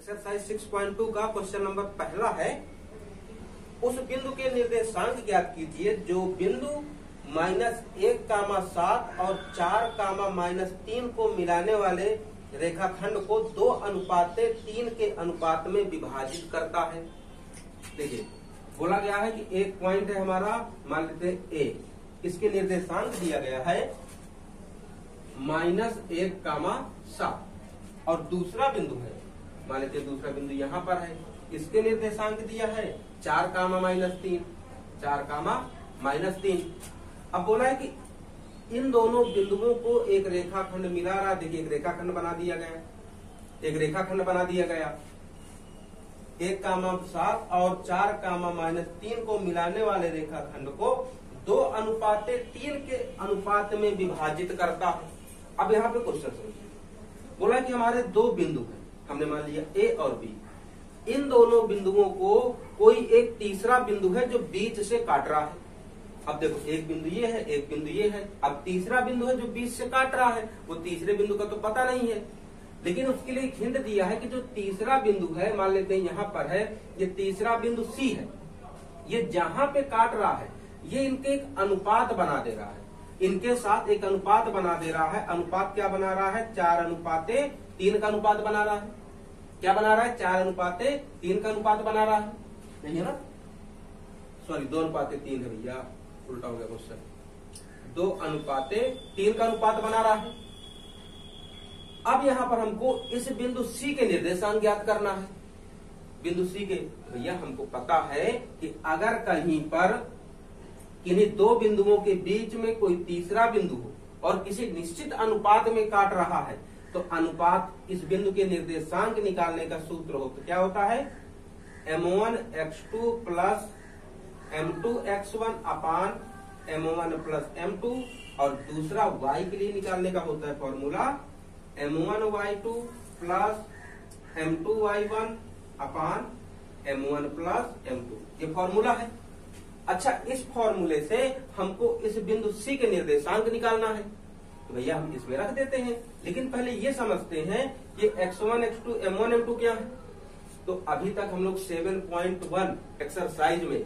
Exercise 6.2 का question number पहला है। उस बिंदु के निर्देशांक ज्ञात कीजिए जो बिंदु -1,7 और 4,-3 को मिलाने वाले रेखाखंड को 2:3 के अनुपात में विभाजित करता है। देखिए बोला गया है कि एक पॉइंट है हमारा, मान लेते हैं ए, इसके निर्देशांक दिया गया है -1,7 और दूसरा बिंदु है, मान लेते हैं दूसरा बिंदु यहाँ पर है, इसके निर्देशांक दिया है 4,-3, 4,-3। अब बोला है कि इन दोनों बिंदुओं को एक रेखाखंड मिला रहा। देखिए एक रेखाखंड बना दिया गया, एक रेखाखंड बना दिया गया 1,7 और 4,-3 को मिलाने वाले रेखाखंड को 2:3 के अनुपात में विभाजित करता है। अब यहाँ पे क्वेश्चन समझिए, बोला कि हमारे दो बिंदु हैं, हमने मान लिया ए और बी। इन दोनों बिंदुओं को कोई एक तीसरा बिंदु है जो बीच से काट रहा है। अब देखो एक बिंदु ये है, एक बिंदु ये है, अब तीसरा बिंदु है जो बीच से काट रहा है, वो तीसरे बिंदु का तो पता नहीं है, लेकिन उसके लिए एक हिंट दिया है कि जो तीसरा बिंदु है, मान लेते हैं यहाँ पर है, ये तीसरा बिंदु सी है, ये जहां पे काट रहा है ये इनके एक अनुपात बना दे रहा है, इनके साथ एक अनुपात बना दे रहा है। अनुपात क्या बना रहा है? 4:3 का अनुपात बना रहा है। क्या बना रहा है? 4:3 का अनुपात बना रहा है, नहीं है ना? सॉरी 2:3 है भैया, उल्टा हो गया क्वेश्चन। 2:3 का अनुपात बना रहा है। अब यहाँ पर हमको इस बिंदु सी के निर्देशांक ज्ञात करना है। बिंदु सी के भैया हमको पता है कि अगर कहीं पर किन्हीं दो बिंदुओं के बीच में कोई तीसरा बिंदु हो और किसी निश्चित अनुपात में काट रहा है तो अनुपात इस बिंदु के निर्देशांक निकालने का सूत्र हो तो क्या होता है? m1x2 प्लस m2x1 अपान m1 प्लस m2, और दूसरा y के लिए निकालने का होता है फॉर्मूला m1y2 प्लस m2y1 अपान m1 प्लस m2, ये फॉर्मूला है। अच्छा, इस फॉर्मूले से हमको इस बिंदु सी के निर्देशांक निकालना है तो भैया हम इसमें रख देते हैं, लेकिन पहले ये समझते हैं कि x1 x2 m1 m2 क्या है। तो अभी तक हम लोग 7.1 एक्सरसाइज में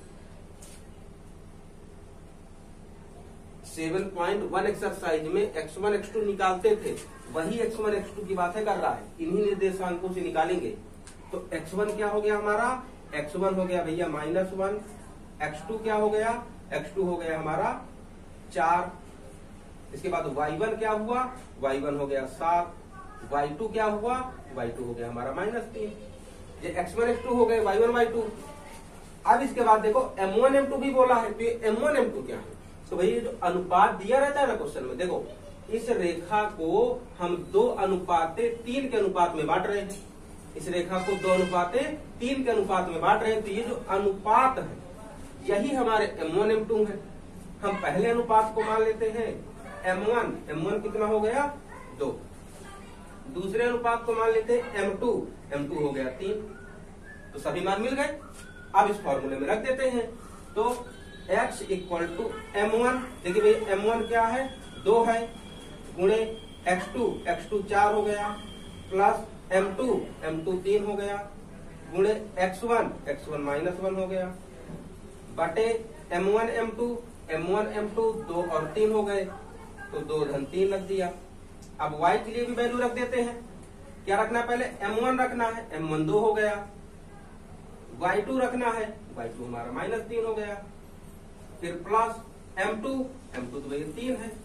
7.1 एक्सरसाइज में x1 x2 निकालते थे, वही x1 x2 की बातें कर रहा है, इन्हीं निर्देशांकों से निकालेंगे। तो x1 क्या हो गया हमारा? x1 हो गया भैया -1, x2 क्या हो गया? x2 हो गया हमारा 4, इसके बाद y1 क्या हुआ? y1 हो गया 7, y2 क्या हुआ? y2 हो गया हमारा -3। ये x1 x2 हो गए, y1 y2। अब इसके बाद देखो m1 m2 भी बोला है, तो ये m1 m2 क्या है? तो भाई जो अनुपात दिया रहता है ना क्वेश्चन में, देखो इस रेखा को हम 2:3 के अनुपात में बांट रहे हैं, इस रेखा को 2:3 के अनुपात में बांट रहे हैं। तो ये जो अनुपात है यही हमारे m1 m2 है। हम पहले अनुपात को मान लेते हैं m1 कितना हो गया? 2। दूसरे अनुपात को मान लेते हैं m2 हो गया 3। तो सभी मान मिल गए। अब इस फॉर्मूले में रख देते हैं तो x = m1, देखिए भाई m1 क्या है? 2 है, गुणे x2 4 हो गया, प्लस m2 3 हो गया, गुणे x1 -1 हो गया, बटे m1 m2 2 और 3 हो गए, तो 2 धन 3 रख दिया। अब y के लिए भी वैल्यू रख देते हैं। क्या रखना है? पहले m1 रखना है, m1 2 हो गया, y2 रखना है, y2 हमारा -3 हो गया, फिर प्लस m2 तो भैया 3 है,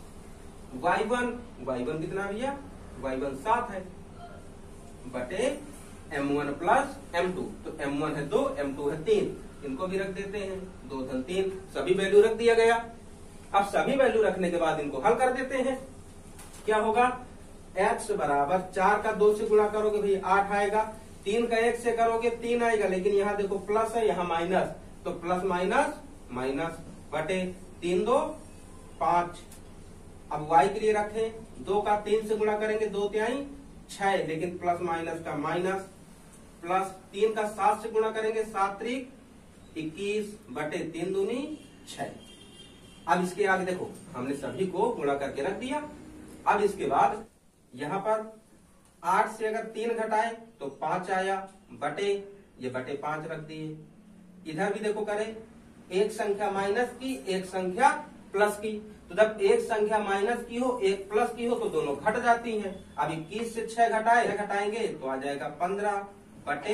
y1 कितना भैया? y1 7 है, बटे m1 प्लस m2, तो m1 है 2, m2 है 3, इनको भी रख देते हैं, 2 धन 3, सभी वैल्यू रख दिया गया। अब सभी वैल्यू रखने के बाद इनको हल कर देते हैं। क्या होगा? x बराबर 4 का 2 से गुणा करोगे भैया 8 आएगा, 3 का 1 से करोगे 3 आएगा, लेकिन यहाँ देखो प्लस है, यहाँ माइनस, तो प्लस माइनस बटे 3 2 5। अब y के लिए रखें, 2 का 3 से गुणा करेंगे 2 तिहाई 6, लेकिन प्लस माइनस का माइनस, प्लस 3 का 7 से गुणा करेंगे 7 3 21 बटे 3 दूनी 6। अब इसके आगे देखो हमने सभी को गुणा करके रख दिया। अब इसके बाद यहाँ पर 8 से अगर 3 घटाए तो 5 आया, बटे ये बटे 5 रख दिए। इधर भी देखो करें, एक संख्या माइनस की एक संख्या प्लस की, तो जब एक संख्या माइनस की हो एक प्लस की हो तो दोनों घट जाती हैं। अब 21 से 6 घटाएंगे तो आ जाएगा 15 बटे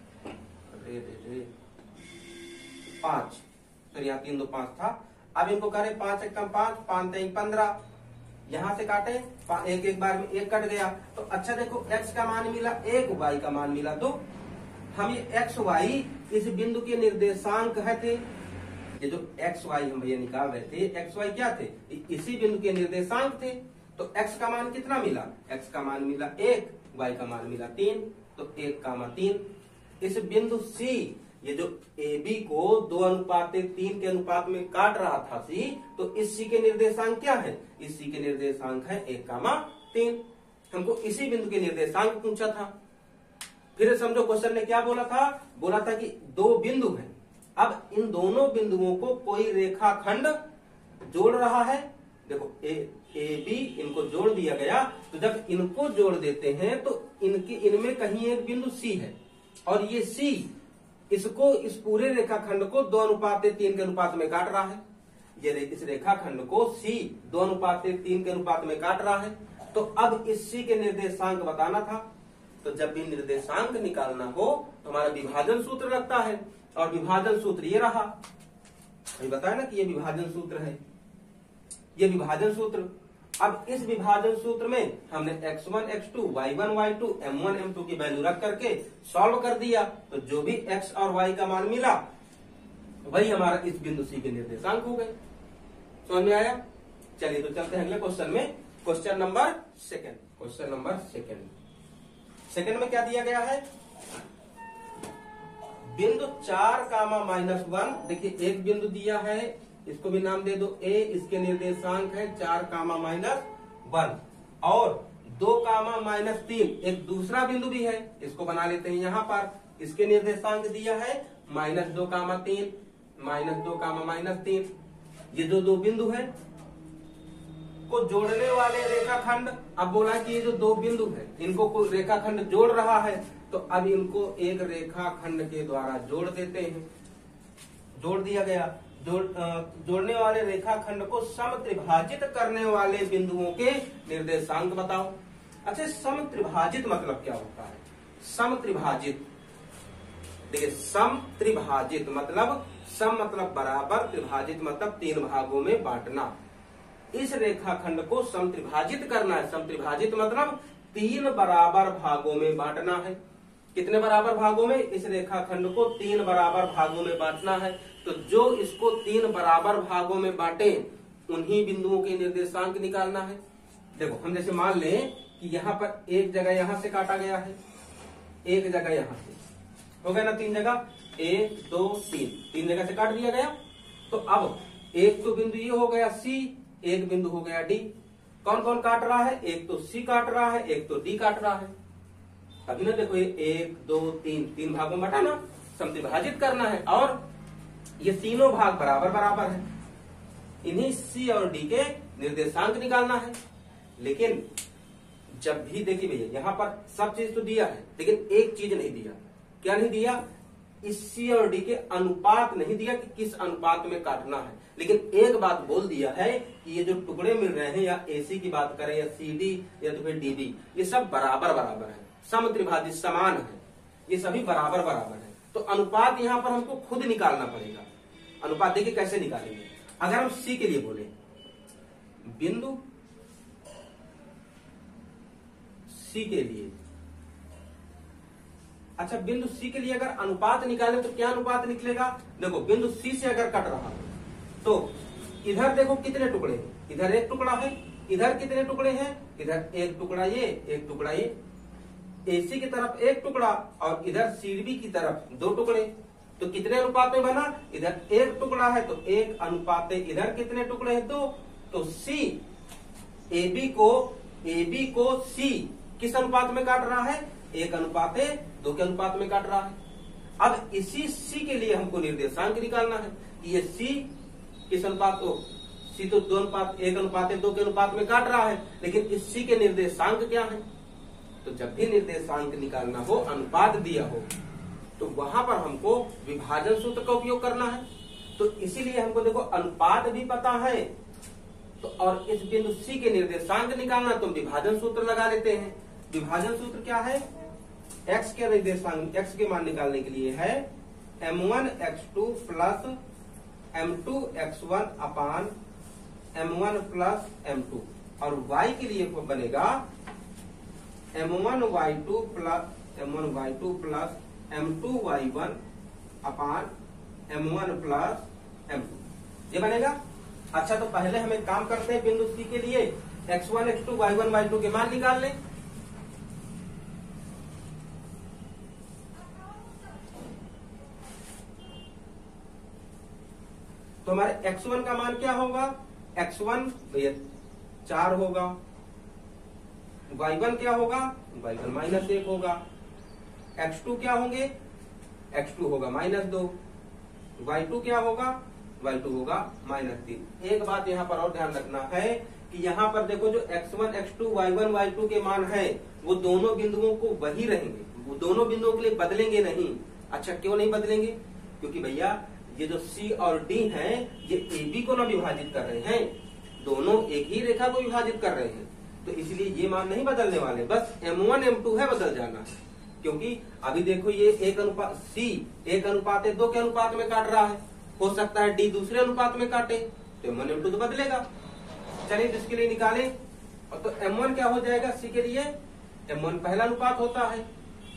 5, तो यहाँ 3 2 5 था। अब इनको करें 5 एक कम 5, 5 3 15, यहां से काटे एक एक बार में एक कट गया। तो अच्छा देखो x का मान मिला 1, y का मान मिला 2। हम ये x y इस बिंदु के निर्देशांक है थे, ये जो x y हम ये निकाल रहे थे, x y क्या थे, इसी बिंदु के निर्देशांक थे। तो x का मान कितना मिला, x का मान मिला 1, y का मान मिला 3, तो 1,3। इस बिंदु C, ये जो AB को 2:3 के अनुपात में काट रहा था C, तो इस C के निर्देशांक क्या है, इस C के निर्देशांक है 1,3। हमको इसी बिंदु के निर्देशांक पूछा था। फिर समझो क्वेश्चन ने क्या बोला था कि दो बिंदु हैं, अब इन दोनों बिंदुओं को कोई रेखाखंड जोड़ रहा है। देखो ए बी इनको जोड़ दिया गया, तो जब इनको जोड़ देते हैं तो इनमें कहीं एक बिंदु सी है, और ये सी इसको इस पूरे रेखाखंड को 2:3 के अनुपात में काट रहा है। ये इस रेखाखंड को सी 2:3 के अनुपात में काट रहा है। तो अब इस सी के निर्देशांक बताना था। तो जब भी निर्देशांक निकालना हो तो हमारा विभाजन सूत्र लगता है, और विभाजन सूत्र ये रहा, अभी बताया ना कि ये विभाजन सूत्र है, ये विभाजन सूत्र। अब इस विभाजन सूत्र में हमने x1 x2 y1 y2 m1 m2 की वैल्यू रख करके सॉल्व कर दिया, तो जो भी x और y का मान मिला वही हमारा इस बिंदु C के निर्देशांक हो गए। समझ में आया? चलिए तो चलते हैं अगले क्वेश्चन में। क्वेश्चन नंबर सेकंड में क्या दिया गया है, बिंदु 4,-1। देखिए एक बिंदु दिया है, इसको भी नाम दे दो A, इसके निर्देशांक है 4,-1, और 2,-3 एक दूसरा बिंदु भी है, इसको बना लेते हैं यहाँ पर। इसके निर्देशांक दिया है -2,3, -2,-3। ये जो दो बिंदु है को जोड़ने वाले रेखाखंड, अब बोला कि ये जो दो बिंदु है इनको कोई रेखाखंड जोड़ रहा है, तो अब इनको एक रेखाखंड के द्वारा जोड़ देते हैं। जोड़ दिया गया। जोड़ने वाले रेखाखंड को समत्रिभाजित करने वाले बिंदुओं के निर्देशांक बताओ। अच्छा, समत्रिभाजित मतलब क्या होता है? समत्रिभाजित, देखिए समत्रिभाजित मतलब सम मतलब बराबर, त्रिभाजित मतलब 3 भागों में बांटना। इस रेखाखंड को समत्रिभाजित करना है। समत्रिभाजित मतलब 3 बराबर भागों में बांटना है। कितने बराबर भागों में? इस रेखाखंड को 3 बराबर भागों में बांटना है। तो जो इसको 3 बराबर भागों में बांटे उन्हीं बिंदुओं के निर्देशांक निकालना है। देखो हम जैसे मान लें कि यहाँ पर एक जगह यहां से काटा गया है, एक जगह यहां से, हो गया ना 3 जगह, 1 2 3 जगह से काट दिया गया। तो अब एक तो बिंदु ये हो गया C, एक बिंदु हो गया D। कौन कौन काट रहा है? एक तो C काट रहा है, एक तो D काट रहा है। अभी ना देखो ये 1 2 3 भागों में बांटा ना, समत्रिभाजित करना है, और ये तीनों भाग बराबर बराबर है। इन्हीं C और D के निर्देशांक निकालना है। लेकिन जब भी देखिए भैया यहाँ पर सब चीज तो दिया है, लेकिन एक चीज नहीं दिया। क्या नहीं दिया? इस C और D के अनुपात नहीं दिया कि किस अनुपात में काटना है। लेकिन एक बात बोल दिया है कि ये जो टुकड़े मिल रहे हैं, या AC की बात करें या CD या तो फिर DB, ये सब बराबर बराबर है, समत्रिभाजित समान है, ये सभी बराबर बराबर है। तो अनुपात यहाँ पर हमको खुद निकालना पड़ेगा। अनुपात देखिए कैसे निकालेंगे। अगर हम C के लिए बोले, बिंदु C के लिए, अच्छा बिंदु C के लिए अगर अनुपात निकालें तो क्या अनुपात निकलेगा? देखो बिंदु C से अगर कट रहा तो इधर देखो कितने टुकड़े हैं, इधर एक टुकड़ा है, इधर कितने टुकड़े हैं, इधर एक टुकड़ा ये, एक टुकड़ा ये। AC की तरफ एक टुकड़ा और इधर CB की तरफ 2 टुकड़े, तो कितने अनुपात में बना? इधर एक टुकड़ा है तो 1 अनुपात, इधर कितने टुकड़े हैं? 2। तो C AB को C किस अनुपात में काट रहा है? 1 अनुपात 2 के अनुपात में काट रहा है। अब इसी C के लिए हमको निर्देशांक निकालना है कि ये C किस अनुपात को, C तो 1 अनुपात 2 के अनुपात में काट रहा है, लेकिन इस C के निर्देशांक क्या है? तो जब भी निर्देशांक निकालना हो, अनुपात दिया हो, तो वहां पर हमको विभाजन सूत्र का उपयोग करना है। तो इसीलिए हमको देखो अनुपात भी पता है, तो और इस बिंदु C के निर्देशांक निकालना, तो विभाजन सूत्र लगा लेते हैं। विभाजन सूत्र क्या है? x के निर्देशांक, x के मान निकालने के लिए है m1 x2 plus m2 x1 अपान m1 प्लस m2, और y के लिए बनेगा m1 y2 plus m2 y1 अपान m1 प्लस m2, ये बनेगा। अच्छा, तो पहले हम एक काम करते हैं, बिंदु C के लिए x1 x2 y1 y2 के मान निकाल लें। तो हमारे x1 का मान क्या होगा? x1 भैया 4 होगा, y1 क्या होगा? y1 -1 होगा, x2 क्या होंगे? x2 होगा -2, y2 क्या होगा? y2 होगा -3। एक बात यहाँ पर और ध्यान रखना है कि यहाँ पर देखो जो x1 x2 y1 y2 के मान है वो दोनों बिंदुओं को वही रहेंगे, वो दोनों बिंदुओं के लिए बदलेंगे नहीं। अच्छा, क्यों नहीं बदलेंगे? क्योंकि भैया ये जो C और D हैं ये AB को ना विभाजित कर रहे हैं, दोनों एक ही रेखा को विभाजित कर रहे हैं, तो इसलिए ये मान नहीं बदलने वाले, बस m1 m2 है बदल जाना। क्योंकि अभी देखो ये C 1:2 के अनुपात में काट रहा है, हो सकता है D दूसरे अनुपात में काटे, तो m1 m2 तो बदलेगा। चलिए इसके लिए निकालें, और तो m1 क्या हो जाएगा? C के लिए m1 पहला अनुपात होता है,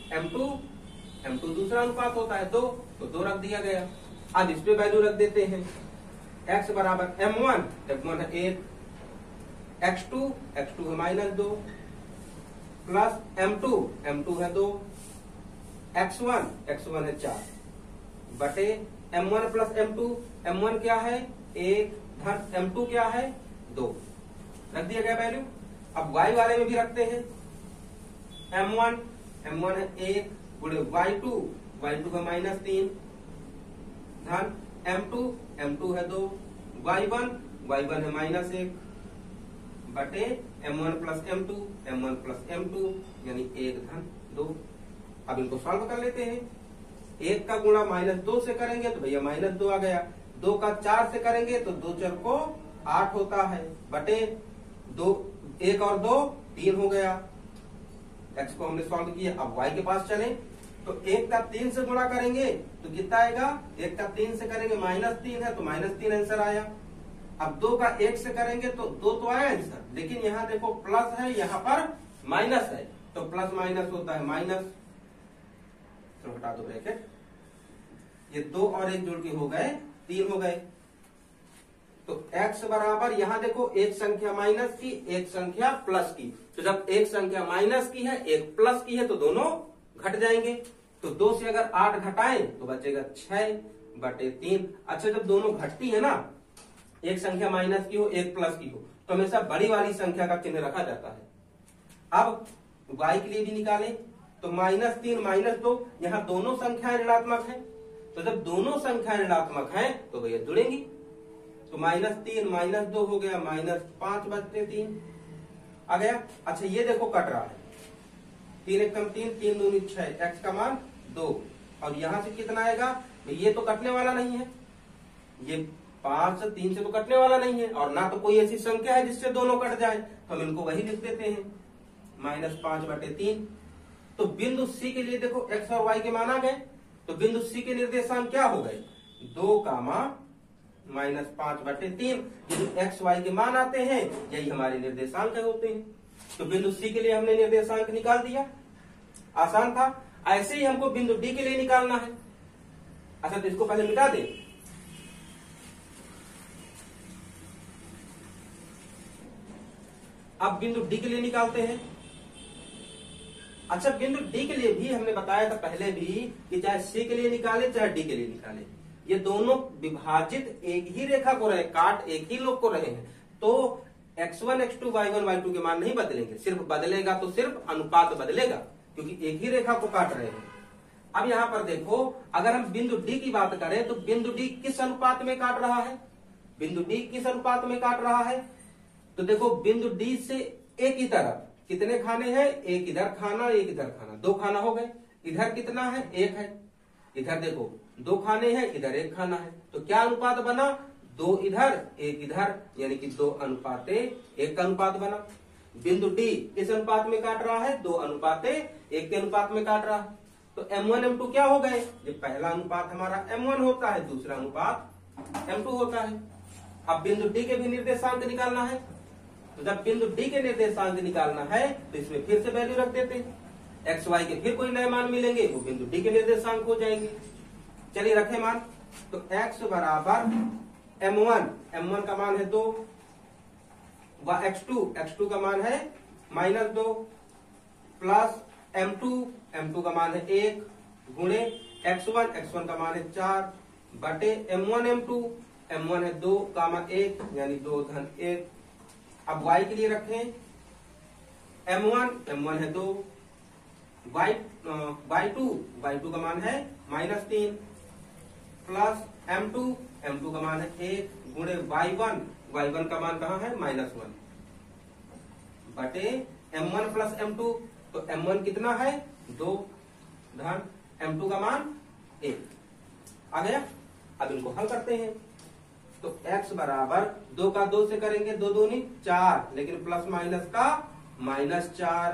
m2 दूसरा अनुपात होता है 2, तो 2 रख दिया गया। अब इस पे वैल्यू रख देते हैं, x बराबर m1 है 1, x2 है -2 प्लस m2 है 2, x1 है 4 बटे m1 प्लस m1 क्या है? 1 धन m2 क्या है? 2, रख दिया गया वैल्यू। अब y वाले में भी रखते हैं, m1 है 1 गुणे y2 है -3 धन m2 है 2, y1 है -1 बटे m1 प्लस m2 यानी 1 धन 2। अब इनको सॉल्व कर लेते हैं। 1 का गुणा -2 से करेंगे तो भैया -2 आ गया, 2 का 4 से करेंगे तो 2 4 को 8 होता है, बटे 2 1 और 2 3 हो गया। x को हमने सॉल्व किया। अब y के पास चलें तो 1 का 3 से गुणा करेंगे तो कितना आएगा? 1 का 3 से करेंगे -3 है तो -3 आंसर आया। अब 2 का 1 से करेंगे तो 2 तो आया आंसर, लेकिन यहाँ देखो प्लस है, यहाँ पर माइनस है, तो प्लस माइनस होता है माइनस, तो हटा दो ब्रैकेट, ये 2 और 1 जोड़ के हो गए 3 हो गए। तो x बराबर यहाँ देखो एक संख्या माइनस की एक संख्या प्लस की, तो जब एक संख्या माइनस की है एक प्लस की है तो दोनों घट जाएंगे। तो 2 से अगर 8 घटाएं तो बचेगा 6 बटे 3। अच्छा, जब दोनों घटती है ना, एक संख्या माइनस की हो एक प्लस की हो, तो हमेशा बड़ी वाली संख्या का चिन्ह रखा जाता है। अब y के लिए भी निकालें तो -3 -2, यहाँ दोनों संख्याएं ऋणात्मक हैं, तो जब दोनों संख्याएं ऋणात्मक हैं तो भैया जुड़ेंगी, तो -3 -2 हो गया -5 बचते 3 आ गया। अच्छा, ये देखो कट रहा है, 3 1 3 3 2 6, x का मान 2, और यहां से कितना आएगा? ये तो कटने वाला नहीं है, ये 5 से 3 से तो कटने वाला नहीं है, और ना तो कोई ऐसी संख्या है जिससे दोनों कट जाए, तो हम इनको वही लिख देते हैं -5 बटे 3। तो बिंदु C के लिए देखो x और y के मान आ गए, तो बिंदु C के निर्देशांक क्या हो गए? 2 -5 बटे 3। ये जो x y के मान आते हैं यही हमारे निर्देशांक होते हैं। तो बिंदु C के लिए हमने निर्देशांक निकाल दिया, आसान था। ऐसे ही हमको बिंदु D के लिए निकालना है। अच्छा, तो इसको पहले मिटा दें। अब बिंदु D के लिए निकालते हैं। अच्छा, बिंदु D के लिए भी हमने बताया था पहले भी कि चाहे C के लिए निकाले चाहे D के लिए निकाले, ये दोनों विभाजित एक ही रेखा को रहे, काट एक ही लोग को रहे हैं, तो x1 x2 y1 y2 के मान नहीं बदलेंगे, सिर्फ बदलेगा तो सिर्फ अनुपात बदलेगा, क्योंकि एक ही रेखा को काट रहे हैं। अब यहाँ पर देखो, अगर हम बिंदु D की बात करें तो बिंदु D किस अनुपात में काट रहा है? बिंदु D किस अनुपात में काट रहा है? तो देखो बिंदु D से एक ही तरफ कितने खाने हैं, एक इधर खाना एक इधर खाना, 2 खाना हो गए। इधर कितना है, 1 है। इधर देखो 2 खाने हैं, इधर 1 खाना है, तो क्या अनुपात बना, 2 इधर 1 इधर, यानी कि 2 अनुपात 1 का अनुपात बना। बिंदु डी किस अनुपात में काट रहा है, 2 अनुपात 1 के अनुपात में काट रहा है। तो M1 M2 क्या हो गए, ये पहला अनुपात हमारा M1 होता है, दूसरा अनुपात M2 होता है। अब बिंदु डी के भी निर्देशांक निकालना है, तो जब बिंदु डी के निर्देशांक निकालना है तो इसमें फिर से वैल्यू रख देते हैं, एक्स वाई के फिर कोई नए मान मिलेंगे, वो बिंदु डी के निर्देशांक हो जाएंगे। चलिए रखे मान, तो x बराबर M1 का मान है 2, व x2 का मान है -2, प्लस M2 का मान है 1 गुणे x1 का मान है 4 बटे M1 है 2 कामा 1 यानी 2 धन 1। अब y के लिए रखें, M1 है 2, y2 का मान है -3 प्लस M2 का मान है 1 गुणे y1 का मान कहाँ है, -1 बटे M1 प्लस M2, तो M1 कितना है 2 धन M2 का मान 1 आ गया। अब इनको हल करते हैं, तो x बराबर 2 का 2 से करेंगे, 2 दूनी 4, लेकिन प्लस माइनस का -4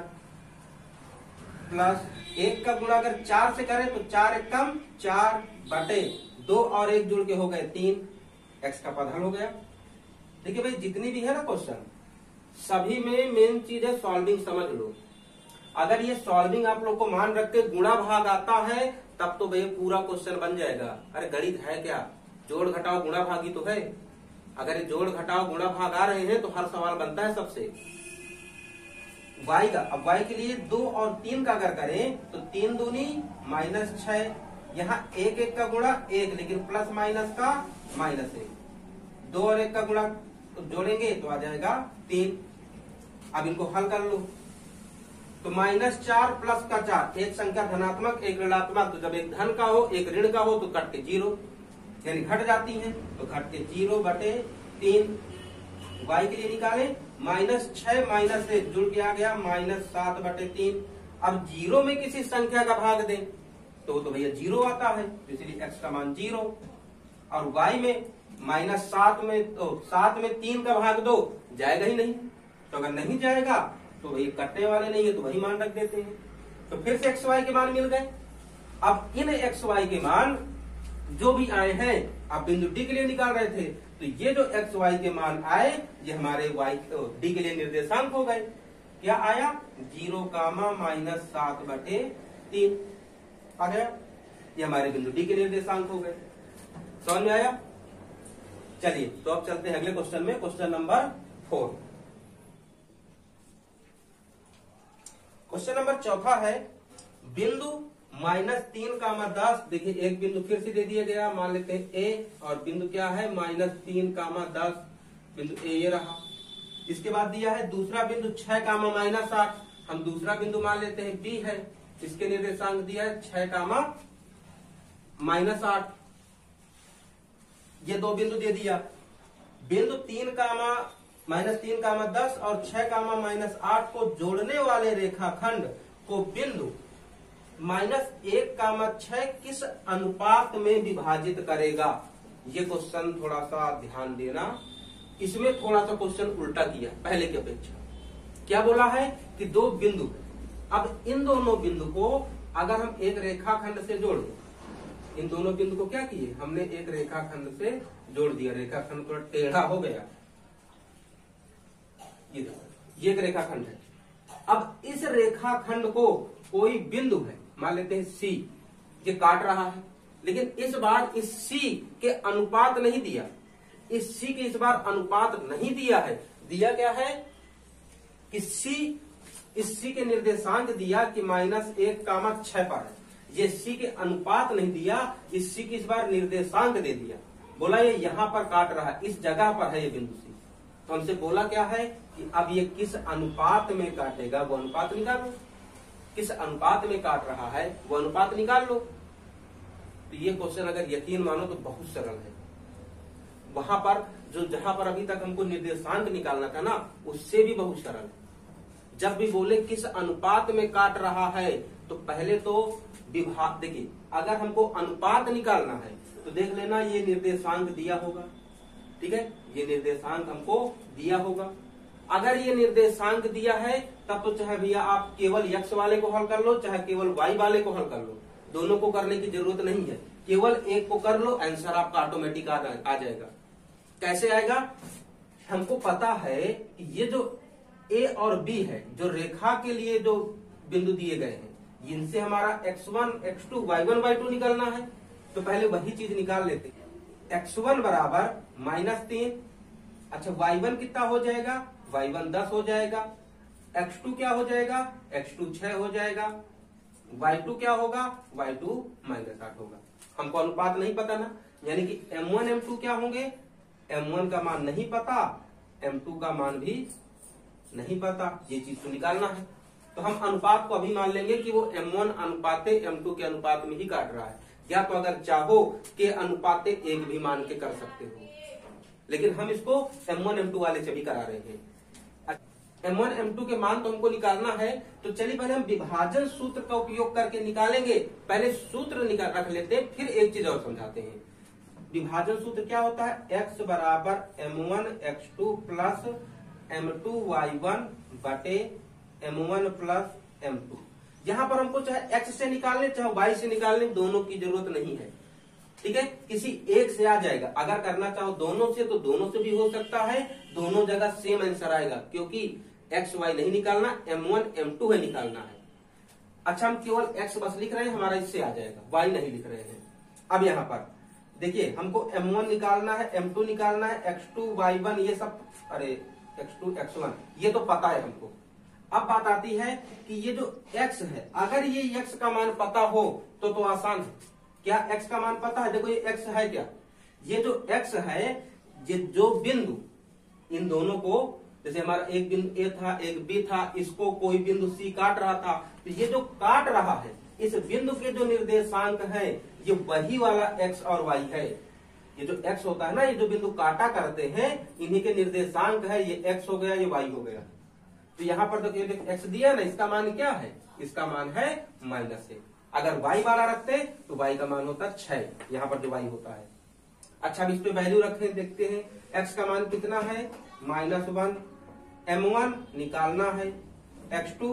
प्लस 1 का गुणा अगर 4 से करें तो 4 1 कम 4 बटे 2 और 1 जुड़ के हो गए 3, x का पद हल हो गया। देखिए भाई जितनी भी है ना क्वेश्चन, सभी में मेन चीज है सॉल्विंग, समझ लो। अगर ये सॉल्विंग आप लोग को मान रख के गुणा भाग आता है तब तो भैया पूरा क्वेश्चन बन जाएगा। अरे गणित है क्या, जोड़ घटाओ गुणा भागी तो है। अगर ये जोड़ घटाओ गुणा भाग आ रहे हैं तो हर सवाल बनता है सबसे। y का, अब y के लिए 2 और 3 का अगर करें तो 3 दूनी -6, यहाँ 1 का गुणा 1, लेकिन प्लस माइनस का -1, 2 और 1 का गुणा तो जोड़ेंगे तो आ जाएगा 3। अब इनको हल कर लो, तो -4 प्लस का 4, एक संख्या धनात्मक एक ऋणात्मक, तो जब एक धन का हो एक ऋण का हो तो कट के 0 यानी घट जाती है, तो घट के 0 बटे 3। y के लिए निकाले, -6 -1 जुड़ के आ गया -7 बटे 3। अब 0 में किसी संख्या का भाग दें तो भैया 0 आता है, इसलिए x का मान 0। और y में -7 में, तो 7 में 3 का भाग दो, जाएगा ही नहीं, तो अगर नहीं जाएगा तो भैया कटने वाले नहीं है, तो वही मान रख देते हैं। तो फिर से x y के मान मिल गए। अब इन x y के मान जो भी आए हैं, आप बिंदु डी के लिए निकाल रहे थे, तो ये जो x y के मान आए ये हमारे डी के लिए निर्देशांक हो गए। क्या आया, 0 कामा -7 बटे 3 आ गया, ये हमारे बिंदु डी के निर्देशांक हो गए। समझ में आया। चलिए तो अब चलते हैं अगले क्वेश्चन में, क्वेश्चन नंबर 4। क्वेश्चन नंबर 4 है, बिंदु -3 कामा 10, देखिए एक बिंदु फिर से दे दिया गया, मान लेते हैं A, और बिंदु क्या है -3 कामा 10, बिंदु A ये रहा। इसके बाद दिया है दूसरा बिंदु 6 कामा -8, हम दूसरा बिंदु मान लेते हैं B है, इसके निर्देशांक दिया है 6 कामा -8, ये 2 बिंदु दे दिया। बिंदु 3 कामा -10 और 6 कामा -8 को जोड़ने वाले रेखाखंड को बिंदु -1 कामा 6 किस अनुपात में विभाजित करेगा। ये क्वेश्चन थोड़ा सा ध्यान देना, इसमें थोड़ा सा क्वेश्चन उल्टा किया पहले की अपेक्षा। क्या बोला है कि 2 बिंदु, अब इन दोनों बिंदु को अगर हम एक रेखाखंड से जोड़ दें, इन दोनों बिंदु को क्या किए हमने, एक रेखाखंड से जोड़ दिया, रेखाखंड थोड़ा टेढ़ा हो गया, ये एक रेखाखंड है। अब इस रेखाखंड को कोई बिंदु है, मान लेते हैं C, ये काट रहा है, लेकिन इस बार इस C के अनुपात नहीं दिया, इस C के इस बार अनुपात नहीं दिया है। दिया क्या है कि इस C के निर्देशांक दिया कि -1 कामा 6 पर है, ये C के अनुपात नहीं दिया, इस C की इस बार निर्देशांक दे दिया, बोला ये यहां पर काट रहा है, इस जगह पर है ये बिंदु C। तो हमसे बोला क्या है कि अब ये किस अनुपात में काटेगा, वो अनुपात निकालो, किस अनुपात में काट रहा है वो अनुपात निकाल लो। तो ये क्वेश्चन अगर यकीन मानो तो बहुत सरल है। वहां पर जहां पर अभी तक हमको निर्देशांक निकालना था ना, उससे भी बहुत सरल है। जब भी बोले किस अनुपात में काट रहा है, तो पहले तो विभाग, देखिए अगर हमको अनुपात निकालना है तो देख लेना ये निर्देशांक दिया होगा, ठीक है, ये निर्देशांक हमको दिया होगा। अगर ये निर्देशांक दिया है तब तो चाहे भैया आप केवल x वाले को हल कर लो, चाहे केवल y वाले को हल कर लो, दोनों को करने की जरूरत नहीं है, केवल एक को कर लो, आंसर आपका ऑटोमेटिक आ जाएगा। कैसे आएगा? हमको पता है कि ये जो a और b है, जो रेखा के लिए जो बिंदु दिए गए हैं, इनसे हमारा x1 x2 y1 y2 निकलना है, तो पहले वही चीज निकाल लेते हैं। x1 बराबर -3, अच्छा y1 कितना हो जाएगा? y1 10 हो जाएगा। x2 क्या हो जाएगा? x2 6 हो जाएगा। y2 क्या होगा? y2 -8 होगा। हमको अनुपात नहीं पता ना, यानी कि m1 m2 क्या होंगे? m1 का मान नहीं पता, m2 का मान भी नहीं पता, ये चीज तो निकालना है। तो हम अनुपात को अभी मान लेंगे कि वो m1 अनुपाते m2 के अनुपात में ही काट रहा है, या तो अगर चाहो के अनुपाते एक भी मान के कर सकते हो, लेकिन हम इसको m1 m2 वाले से भी करा रहे हैं। m1 m2 के मान तो हमको निकालना है, तो चलिए पहले हम विभाजन सूत्र का उपयोग करके निकालेंगे। पहले सूत्र निकाल रख लेते हैं, फिर एक चीज और समझाते हैं। विभाजन सूत्र क्या होता है? x बराबर m1 x2 plus m2 y1 बटे m1 प्लस m2। यहाँ पर हमको चाहे x से निकाल ले चाहे y से निकाल ले, दोनों की जरूरत नहीं है, ठीक है, किसी एक से आ जाएगा। अगर करना चाहो दोनों से तो दोनों से भी हो सकता है, दोनों जगह सेम आंसर आएगा, क्योंकि x y नहीं निकालना, m1 m2 है निकालना है। अच्छा हम केवल x बस लिख रहे हैं, हमारा इससे आ जाएगा, y नहीं लिख रहे हैं। अब यहाँ पर देखिए हमको m1 निकालना है, m2 निकालना है, x2 y1 ये सब, अरे x2 x1 ये तो पता है हमको। अब बात आती है कि ये जो x है, अगर ये x का मान पता हो तो आसान है। क्या x का मान पता है? देखो ये x है क्या? ये जो x है, ये जो बिंदु इन दोनों को, जैसे हमारा एक बिंदु a था एक b था, इसको कोई बिंदु c काट रहा था, तो ये जो काट रहा है इस बिंदु के जो निर्देशांक है ये वही वाला x और y है। ये जो x होता है ना, ये जो बिंदु काटा करते हैं इन्हीं के निर्देशांक है, ये x हो गया ये y हो गया। तो यहाँ पर देखिए जो x दिया ना, इसका मान क्या है? इसका मान है -1। अगर y वाला रखते तो y का मान होता 6, यहाँ पर जो y होता है। अच्छा अब इस पे वैल्यू रखें, देखते हैं x का मान कितना है? -1। m1 निकालना है, x2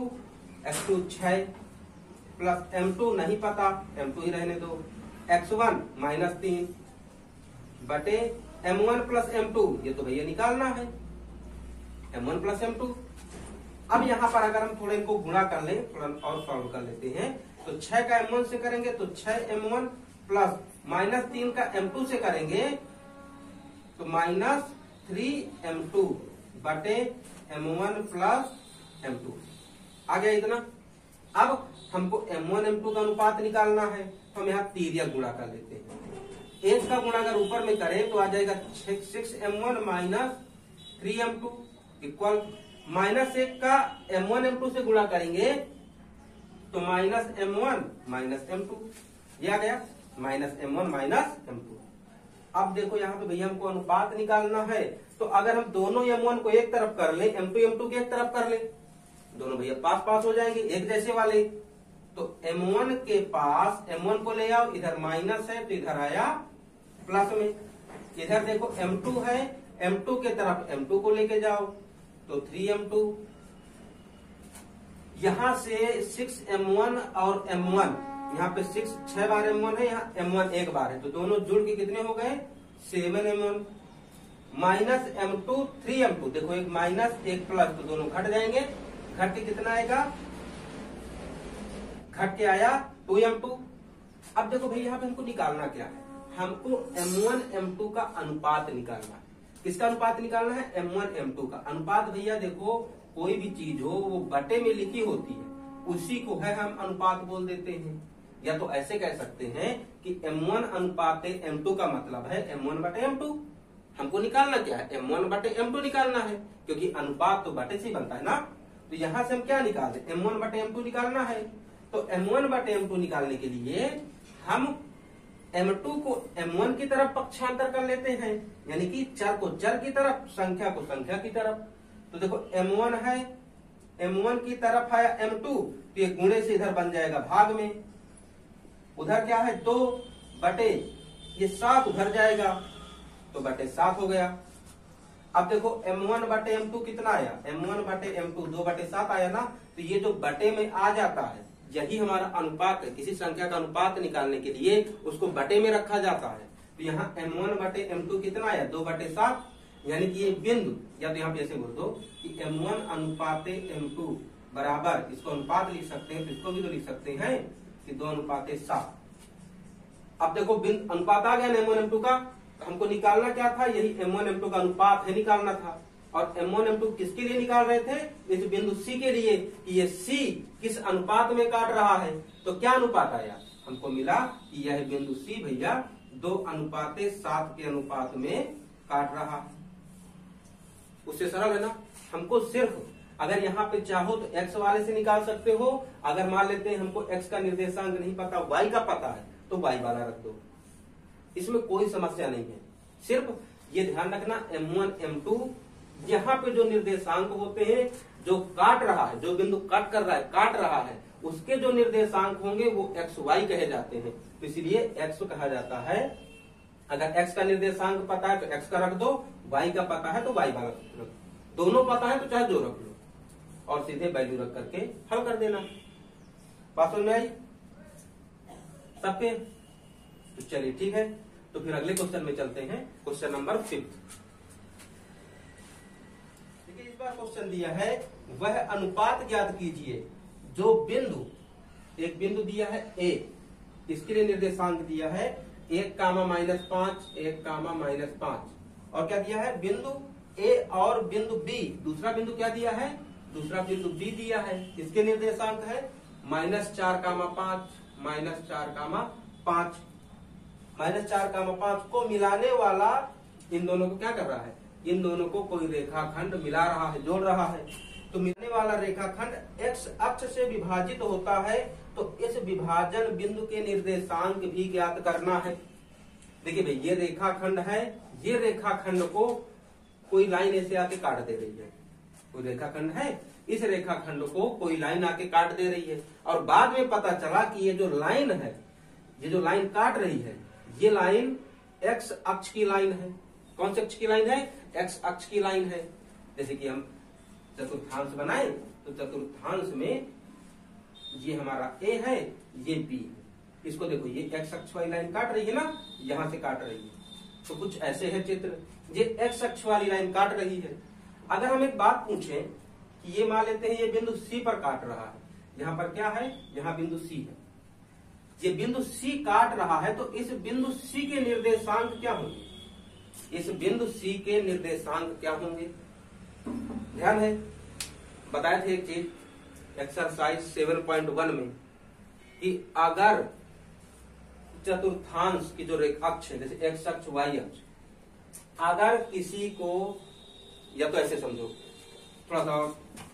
6 प्लस m2 नहीं पता, m2 ही रहने दो, x1 -3 बटे m1 प्लस m2, ये तो भैया निकालना है m1 प्लस m2। अब यहाँ पर अगर हम थोड़ा इनको गुणा कर लें, थोड़ा और सॉल्व कर लेते हैं, तो 6 का m1 से करेंगे तो 6m1 प्लस -3 का m2 से करेंगे तो -3m2 बटे m1 प्लस m2 आ गया इतना। अब हमको m1 m2 का अनुपात निकालना है, तो हम यहाँ तिर्यक गुणा कर लेते हैं। एक का गुणा अगर ऊपर में करें तो आ जाएगा 6m1 माइनस 3m2 इक्वल -1 का m1 m2 से गुणा करेंगे तो -m1 माइनस m2, ये आ गया -m1 माइनस m2। अब देखो यहाँ पे भैया हमको अनुपात निकालना है, तो अगर हम दोनों m1 को एक तरफ कर ले, m2 m2 के एक तरफ कर ले, दोनों भैया पास पास हो जाएंगे एक जैसे वाले। तो m1 के पास m1 को ले आओ, इधर माइनस है तो इधर आया प्लस में, इधर देखो m2 है, m2 के तरफ m2 को लेके जाओ तो 3m2, यहां से 6m1 और m1, यहाँ पे 6 बार m1 है, यहाँ m1 एक बार है, तो दोनों जुड़ के कितने हो गए? 7m1 माइनस m2 3m2, देखो एक माइनस एक प्लस, तो दोनों घट जाएंगे, घट के कितना आएगा? घट के आया 2m2। अब देखो भाई यहाँ पे हमको निकालना क्या है? हमको m1 m2 का अनुपात निकालना है। किसका अनुपात निकालना है? m1 m2 का अनुपात। भैया देखो कोई भी चीज हो वो बटे में लिखी होती है, उसी को है हम अनुपात बोल देते हैं। या तो ऐसे कह सकते हैं कि m1 अनुपात m2 का मतलब है m1 बटे m2। हमको निकालना क्या है? m1 बटे m2 निकालना है, क्योंकि अनुपात तो बटे से बनता है ना। तो यहां से हम क्या निकाल दें? m1 बटे m2 निकालना है। तो m1 बटे m2 निकालने के लिए हम m2 को m1 की तरफ पक्षांतर कर लेते हैं, यानी कि चर को चर की तरफ, संख्या को संख्या की तरफ। तो देखो m1 है M1 की तरफ आया M2 तो ये गुणे से इधर बन जाएगा भाग में, उधर क्या है 2 बटे ये 7 उधर जाएगा तो बटे 7 हो गया। अब देखो M1 बटे M2 कितना आया, M1 बटे M2 2 बटे 7 आया ना, तो ये जो बटे में आ जाता है यही हमारा अनुपात है। किसी संख्या का अनुपात निकालने के लिए उसको बटे में रखा जाता है। तो यहाँ M1 बटे M2 कितना आया 2 बटे 7, यानी कि ये बिंदु, या तो यहाँ पे ऐसे बोल दो कि M1 अनुपाते M2 बराबर, इसको अनुपात लिख सकते हैं तो इसको भी तो लिख सकते हैं कि 2 अनुपाते 7। अब देखो बिंदु अनुपात आ गया ना M1 M2 का, हमको निकालना क्या था, यही M1 M2 का अनुपात है निकालना था। और M1 M2 किसके लिए निकाल रहे थे, इस बिंदु C के लिए कि ये C किस अनुपात में काट रहा है। तो क्या अनुपात आया, हमको मिला कि यह बिंदु C भैया 2 अनुपाते 7 के अनुपात में काट रहा है। उससे सरल है ना। हमको सिर्फ अगर यहाँ पे चाहो तो x वाले से निकाल सकते हो, अगर मान लेते हैं हमको x का निर्देशांक नहीं पता, y का पता है तो y वाला रख दो, इसमें कोई समस्या नहीं है। सिर्फ ये ध्यान रखना M1 M2 यहाँ पे जो निर्देशांक होते हैं, जो काट रहा है, जो बिंदु कट कर रहा है, काट रहा है, उसके जो निर्देशांक होंगे वो x y कहे जाते हैं। तो इसलिए x कहा जाता है, अगर x का निर्देशांक पता है तो x का रख दो, y का पता है तो y वाला रख दो, दोनों पता है तो चाहे दो रख लो और सीधे वैल्यू रख करके हल कर देना। बात समझ में आई सबके? तो चलिए ठीक है, तो फिर अगले क्वेश्चन में चलते हैं, क्वेश्चन नंबर 5। देखिए इस बार क्वेश्चन दिया है, वह अनुपात ज्ञात कीजिए जो बिंदु, एक बिंदु दिया है A, इसके लिए निर्देशांक दिया है 1, -5, 1, -5, और क्या दिया है बिंदु A और बिंदु B, दूसरा बिंदु क्या दिया है, दूसरा बिंदु B दिया है, इसके निर्देशांक है -4, -5, -4, को मिलाने वाला इन दोनों को क्या कर रहा है, इन दोनों को कोई रेखाखंड मिला रहा है, जोड़ रहा है। तो मिलने वाला रेखाखंड x अक्ष से विभाजित होता है, तो इस विभाजन बिंदु के निर्देशांक भी ज्ञात करना है। देखिए भाई ये रेखाखंड है, ये रेखाखंड को कोई लाइन ऐसे आके काट दे रही है, कोई रेखाखंड है, इस रेखाखंड को कोई लाइन आके काट दे रही है, और बाद में पता चला कि ये जो लाइन है, ये जो लाइन काट रही है, ये लाइन x अक्ष की लाइन है। कौन से अक्ष की लाइन है, x अक्ष की लाइन है। जैसे कि हम चतुर्थांश बनाए तो चतुर्थांश में ये हमारा A है, ये B है, इसको देखो ये x अक्ष वाली लाइन काट रही है ना, यहां से काट रही है। तो कुछ ऐसे है चित्र, ये x अक्ष वाली लाइन काट रही है। अगर हम एक बात पूछें कि ये मान लेते हैं ये बिंदु C पर काट रहा है, यहाँ पर क्या है, यहाँ बिंदु C है, ये बिंदु C काट रहा है, तो इस बिंदु C के निर्देशांक क्या होंगे, इस बिंदु C के निर्देशांक क्या होंगे। ध्यान है, बताए थे एक चीज एक्सरसाइज 7.1 में कि अगर चतुर्थांश की जो अक्ष है, जैसे x अक्ष y अक्ष, अगर किसी को, या तो ऐसे समझो थोड़ा सा,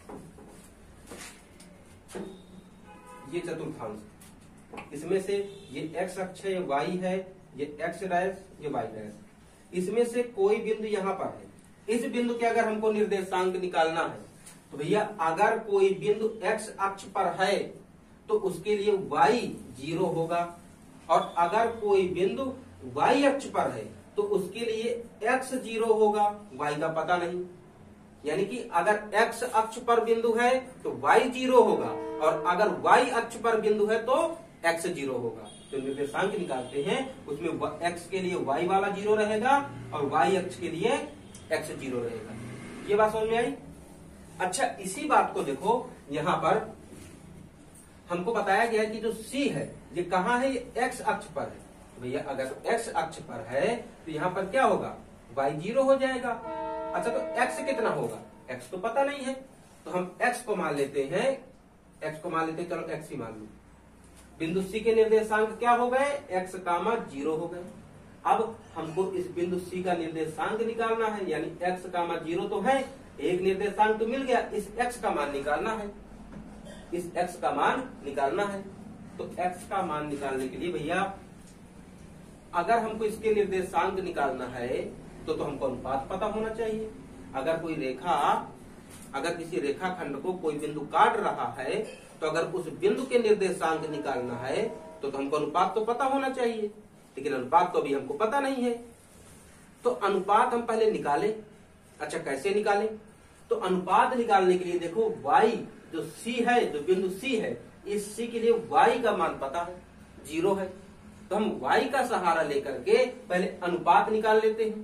ये चतुर्थांश, इसमें से ये x अक्ष है, ये y है, ये x डैश, ये y डैश, इसमें से कोई बिंदु यहाँ पर है। इस बिंदु के अगर हमको निर्देशांक निकालना है तो भैया अगर कोई बिंदु x अक्ष पर है तो उसके लिए y 0 होगा, और अगर कोई बिंदु y अक्ष पर है तो उसके लिए x 0 होगा, y का पता नहीं। यानी कि अगर x अक्ष पर बिंदु है तो y 0 होगा, और अगर y अक्ष पर बिंदु है तो x 0 होगा। तो निर्देशांक निकालते हैं, उसमें x के लिए y वाला 0 रहेगा और y अक्ष के लिए x 0 रहेगा। ये बात समझ में आई? अच्छा इसी बात को देखो, यहाँ पर हमको बताया गया कि जो C है ये कहाँ है, ये x अक्ष पर है। भैया अगर x अक्ष पर है तो यहाँ पर क्या होगा, y 0 हो जाएगा। अच्छा तो x कितना होगा, x तो पता नहीं है, तो हम x को मान लेते हैं, चलो x ही मान लो। बिंदु C के निर्देशांक क्या हो गए, x, 0 हो गए। अब हमको इस बिंदु C का निर्देशांक निकालना है, यानी x, 0 तो है, एक निर्देशांक तो मिल गया, इस x का मान निकालना है, इस x का मान निकालना है। तो x का मान निकालने के लिए भैया अगर हमको इसके निर्देशांक निकालना है तो हमको अनुपात पता होना चाहिए। अगर कोई रेखा अगर किसी रेखाखंड को कोई बिंदु काट रहा है तो अगर उस बिंदु के निर्देशांक निकालना है तो हमको अनुपात तो पता होना चाहिए, लेकिन अनुपात तो अभी हमको पता नहीं है। तो अनुपात हम पहले निकालें। अच्छा, कैसे निकालें? तो अनुपात निकालने के लिए देखो y जो c है, जो बिंदु c है, इस c के लिए y का मान पता है, 0 है। तो हम y का सहारा लेकर के पहले अनुपात निकाल लेते हैं।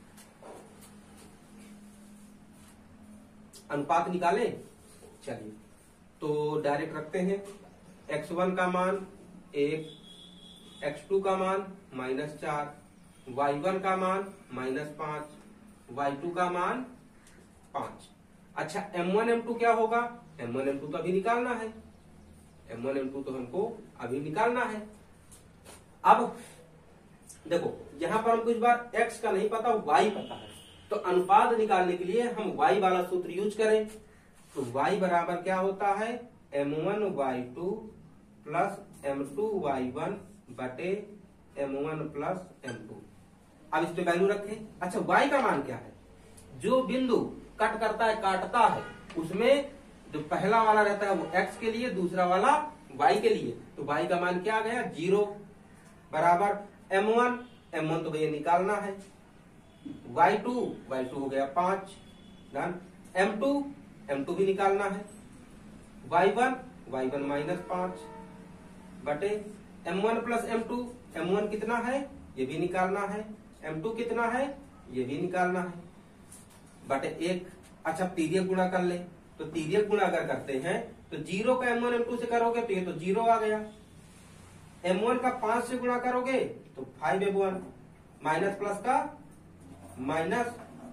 अनुपात निकालें, चलिए तो डायरेक्ट रखते हैं। x1 का मान 1, x2 का मान -4, y1 का मान -5, y2 का मान 5। अच्छा, m1 m2 क्या होगा? m1 m2 तो अभी निकालना है, m1 m2 तो हमको अभी निकालना है। अब देखो यहां पर हमको इस बार x का नहीं पता, y पता है। तो अनुपात निकालने के लिए हम y वाला सूत्र यूज करें। तो y बराबर क्या होता है? m1 y2 plus m2 y1 बटे m1 प्लस m2। अब इस पे वैल्यू रखें। अच्छा, y का मान क्या है? जो बिंदु कट करता है, काटता है, उसमें जो पहला वाला रहता है वो x के लिए, दूसरा वाला y के लिए। तो y का मान क्या आ गया? 0 बराबर m1 तो भैया निकालना है, y2 हो गया 5, डन। m2 भी निकालना है, y1 -5 बटे m1 प्लस m1 कितना है? ये भी निकालना है। m2 कितना है? ये भी निकालना है, बटे 1। अच्छा, तिर्यक गुणा कर ले। तो तिर्यक गुणा अगर करते हैं तो 0 का m1 m2 से करोगे तो ये तो 0 आ गया। m1 का 5 से गुणा करोगे तो 5m1, माइनस प्लस का माइनस।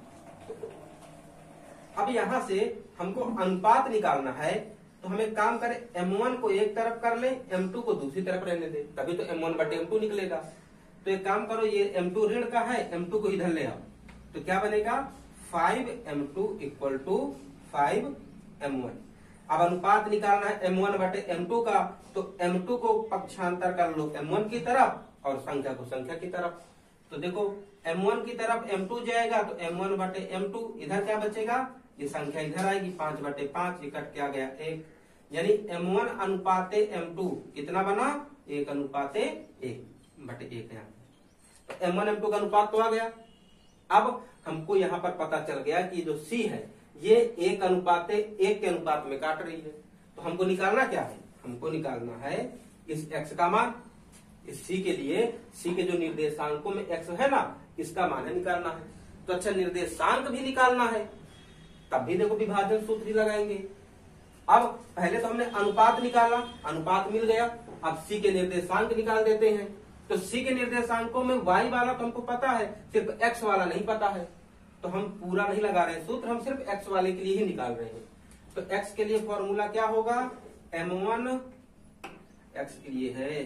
अब यहां से हमको अनुपात निकालना है, तो हम एक काम करें, m1 को एक तरफ कर ले, m2 को दूसरी तरफ रहने दे, तभी तो m1 बटे m2 निकलेगा। तो एक काम करो, ये m2 ऋण का है, m2 को इधर ले आओ, तो क्या बनेगा? 5m2 equal to 5m1। अब अनुपात निकालना है m1 बटे m2 का, तो m2 को पक्षांतर कर लो m1 की तरफ और संख्या को संख्या की तरफ। तो देखो m1 की तरफ m2 जाएगा तो m1 बटे m2, इधर क्या बचेगा? ये संख्या इधर आएगी, 5 बटे 5, ये कट क्या गया? 1। यानी m1 अनुपाते m2 कितना बना? 1 अनुपाते 1 बटे 1 है। तो m1 m2 का अनुपात तो आ गया। अब हमको यहाँ पर पता चल गया कि जो c है ये 1 अनुपाते 1 के अनुपात में काट रही है। तो हमको निकालना क्या है? हमको निकालना है इस x का मान। इस c के लिए, c के जो निर्देशांकों में x है ना, इसका मान है निकालना है। तो अच्छा, निर्देशांक भी निकालना है, तब भी देखो विभाजन सूत्र ही लगाएंगे। अब पहले तो हमने अनुपात निकाला, अनुपात मिल गया। अब c के निर्देशांक निकाल देते हैं। तो c के निर्देशांकों में y वाला तो हमको पता है, सिर्फ x वाला नहीं पता है। तो हम पूरा नहीं लगा रहे सूत्र, हम सिर्फ x वाले के लिए ही निकाल रहे हैं। तो x के लिए फॉर्मूला क्या होगा? m1 x के लिए है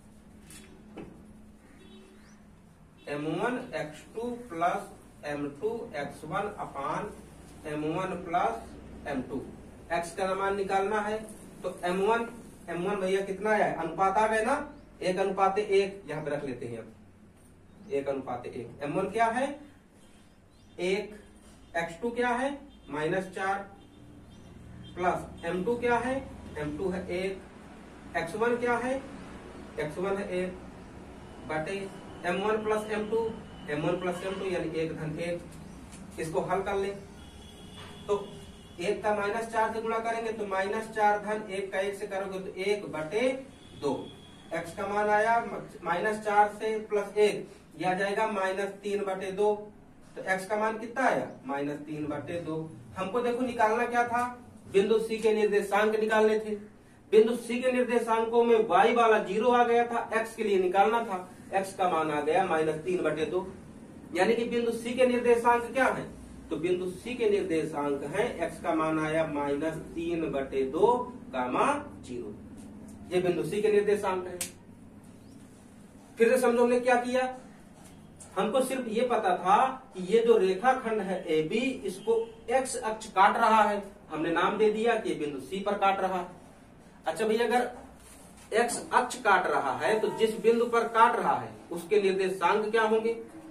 m1 x2 plus m2 x1 अपान m1 प्लस m2। x का मान निकालना है। तो m1 भैया कितना है? अनुपात आ गए ना, 1 अनुपाते 1, यहां पे रख लेते हैं। अब 1 अनुपाते 1, m1 क्या है? 1, x2 क्या है? -4 प्लस m2 क्या है? m2 है 1, x1 क्या है? x1 है 1 बटे m1 प्लस m2 यानी 1 धन 1। इसको हल कर ले तो 1 का -4 से गुणा करेंगे तो -4 धन 1 का 1 से करोगे तो 1 बटे 2। x का मान आया -4 से प्लस 1, यह आ जाएगा -3 बटे 2। तो x का मान कितना आया? -3 बटे 2। हमको देखो निकालना क्या था? बिंदु C के निर्देशांक निकालने थे। बिंदु C के निर्देशांकों में y वाला 0 आ गया था, x के लिए निकालना था, x का मान आ गया -3 बटे 2। यानी कि बिंदु C के निर्देशांक क्या है? तो बिंदु C के निर्देशांक है, x का मान आया -3 बटे 2 गामा 0। ये बिंदु C के निर्देशांक है। फिर से समझो हमने क्या किया। हमको सिर्फ ये पता था कि ये जो रेखाखंड है AB, इसको x अक्ष काट रहा है, हमने नाम दे दिया कि ये बिंदु C पर काट रहा है। अच्छा भैया, अगर x अक्ष काट रहा है तो जिस बिंदु पर काट रहा है उसके निर्देशांक क्या होंगे?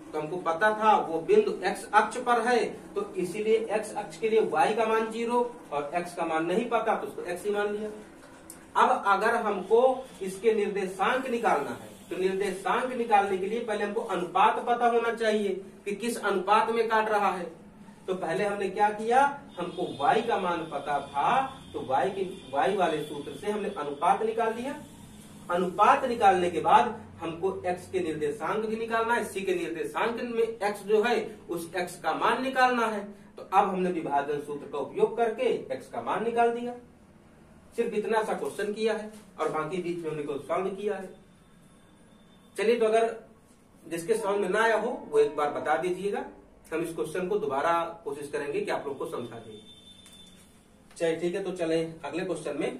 तो हमको पता था वो बिंदु x अक्ष पर है, तो इसीलिए x अक्ष के लिए y का मान 0 और x का मान नहीं पता तो उसको x ही मान लिया। अब अगर हमको इसके निर्देशांक निकालना है तो निर्देशांक निकालने के लिए पहले हमको अनुपात पता होना चाहिए कि किस अनुपात में काट रहा है। तो पहले हमने क्या किया, हमको y का मान पता था तो y वाले सूत्र से हमने अनुपात निकाल दिया। अनुपात निकालने के बाद हमको x के निर्देशांक भी निकालना है, c के निर्देशांक में x जो है उस x का मान निकालना है। तो अब हमने विभाजन सूत्र का उपयोग करके x का मान निकाल दिया। सिर्फ इतना सा क्वेश्चन किया है और बाकी बीच में हमने को सॉल्व किया है। चलिए, तो अगर जिसके समझ में ना आया हो वो एक बार बता दीजिएगा, हम इस क्वेश्चन को दोबारा कोशिश करेंगे कि आप लोग को समझा दें। चलिए ठीक है, तो चले अगले क्वेश्चन में।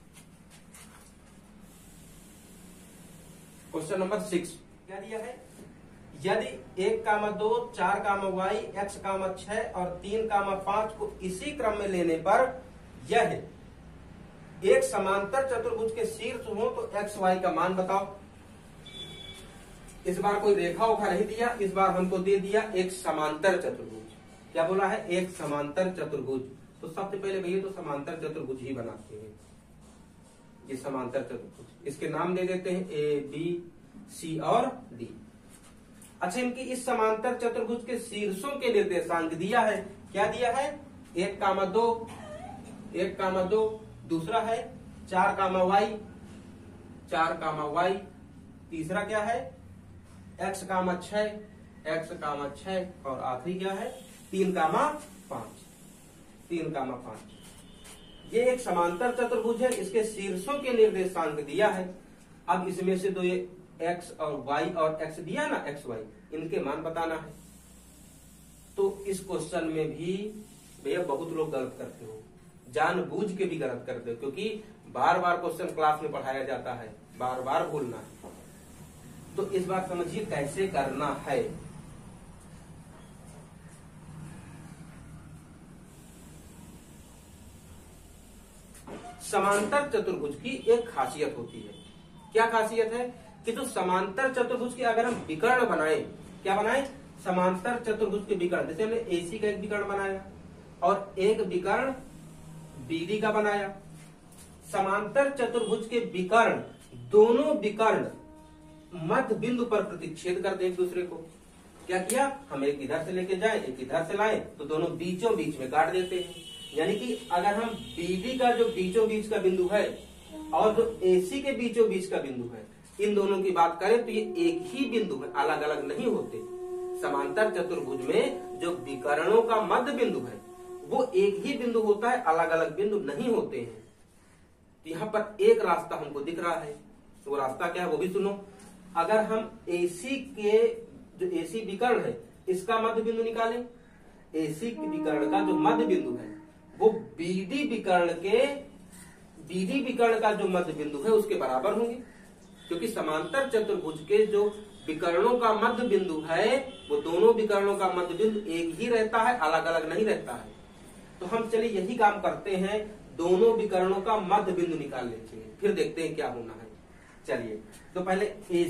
क्वेश्चन नंबर 6 क्या दिया है, यदि 1,2 4,y x,6 और 3,5 को इसी क्रम में लेने पर यह एक समांतर चतुर्भुज के शीर्ष हो तो एक्स वाई का मान बताओ। इस बार कोई रेखा उखा नहीं दिया, इस बार हमको दे दिया एक समांतर चतुर्भुज। क्या बोला है, एक समांतर चतुर्भुज। तो सबसे पहले भैया तो समांतर चतुर्भुज ही बनाते हैं, ये समांतर चतुर्भुज। इसके नाम दे देते हैं ए बी सी और डी। अच्छा, इनकी इस समांतर चतुर्भुज के शीर्षों के निर्देशांक दिया है। क्या दिया है, 1,2 दूसरा है 4,y, तीसरा क्या है x,6 और आखिरी क्या है 3,5। ये एक समांतर चतुर्भुज है, इसके शीर्षों के निर्देशांक दिया है। अब इसमें से दो ये x और y और x दिया ना, x y, इनके मान बताना है। तो इस क्वेश्चन में भी भैया बहुत लोग गलत करते हो, जानबूझ के भी गलत करते हो, क्योंकि बार बार क्वेश्चन क्लास में पढ़ाया जाता है, बार बार भूलना है। तो इस बार समझिए कैसे करना है। समांतर चतुर्भुज की एक खासियत होती है। क्या खासियत है कि जो समांतर चतुर्भुज के अगर हम विकर्ण बनाए, क्या बनाए, समांतर चतुर्भुज के विकर्ण, जैसे हमने एसी का एक विकर्ण बनाया और एक विकर्ण बीडी का बनाया। समांतर चतुर्भुज के विकर्ण, दोनों विकर्ण मध्य बिंदु पर प्रतिच्छेद करते एक दूसरे को। क्या किया, हम एक इधर से लेके जाए एक इधर से लाए तो दोनों बीचों बीच में काट देते हैं। यानी कि अगर हम बीडी का जो बीचों बीच का बिंदु है और जो एसी के बीचों बीच का बिंदु है, इन दोनों की बात करें तो ये एक ही बिंदु है, अलग अलग नहीं होते। समांतर चतुर्भुज में जो विकर्णों का मध्य बिंदु है वो एक ही बिंदु होता है, अलग अलग बिंदु नहीं होते हैं। यहाँ पर एक रास्ता हमको दिख रहा है, तो वो रास्ता क्या है वो भी सुनो। अगर हम एसी के जो एसी विकर्ण है इसका मध्य बिंदु निकालें, एसी विकर्ण का जो मध्य बिंदु है वो बीडी विकर्ण का जो मध्य बिंदु है उसके बराबर होंगे, क्योंकि समांतर चतुर्भुज के जो विकर्णों का मध्य बिंदु है वो दोनों विकर्णों का मध्य बिंदु एक ही रहता है, अलग अलग नहीं रहता है। तो हम चलिए यही काम करते हैं, दोनों विकर्णों का मध्य बिंदु निकाल लेते हैं, फिर देखते हैं क्या होना है। चलिए, तो पहले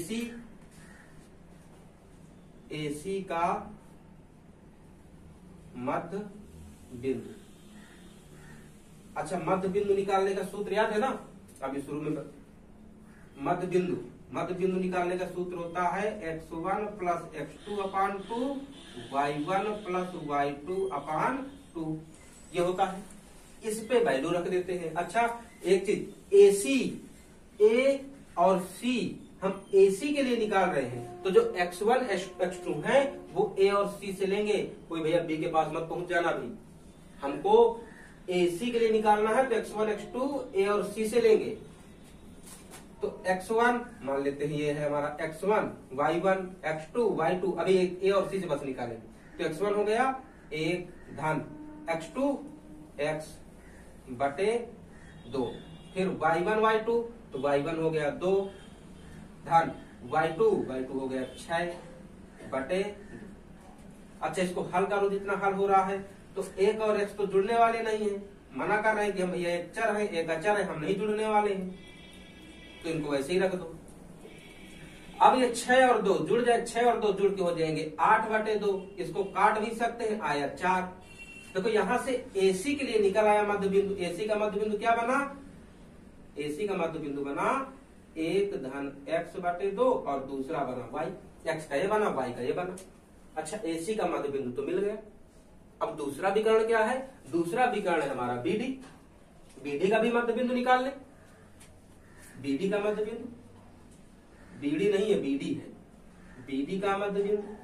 एसी का मध्य बिंदु। अच्छा, मध्य बिंदु निकालने का सूत्र याद है ना, अभी शुरू में मध्य बिंदु निकालने का सूत्र होता है x1 प्लस x2 अपान 2, y1 प्लस y2 ये होता है। इस पे वैल्यू रख देते हैं। अच्छा, एक चीज, एसी ए और सी, हम एसी के लिए निकाल रहे हैं तो जो x1 x2 है वो ए और सी से लेंगे। कोई भैया बी के पास मत पहुंच जाना, भी हमको एसी के लिए निकालना है तो x1 x2 ए और सी से लेंगे। तो x1 मान लेते हैं, ये है हमारा x1, y1 x2 y2, अभी ए और सी से बस निकालेंगे। तो x1 हो गया 1 धन x2 x बटे 2, फिर y1 y2, तो y1 हो गया 2 धन y2 हो गया 6 बटे। अच्छा, इसको हल करो, जितना हल हो रहा है तो एक और x तो जुड़ने वाले नहीं है, मना कर रहे हैं कि हम ये एक चर है एक अचर है, हम नहीं जुड़ने वाले हैं, तो इनको वैसे ही रख दो। अब ये 6 और 2 जुड़ जाए, 6 और 2 जुड़ के हो जाएंगे 8/2। इसको काट भी सकते हैं, आया 4। देखो यहां से AC के लिए निकल आया मध्य बिंदु। AC का मध्य बिंदु क्या बना? AC का मध्य बिंदु बना 1 धन x/2 और दूसरा बना y। x का ये बना, y का ये बना। अच्छा, AC का मध्य बिंदु तो मिल गया। अब दूसरा विकर्ण क्या है? दूसरा विकर्ण है हमारा BD। BD का भी मध्य बिंदु निकाल ले। BD का मध्य बिंदु, BD नहीं है, BD है। BD का मध्य बिंदु,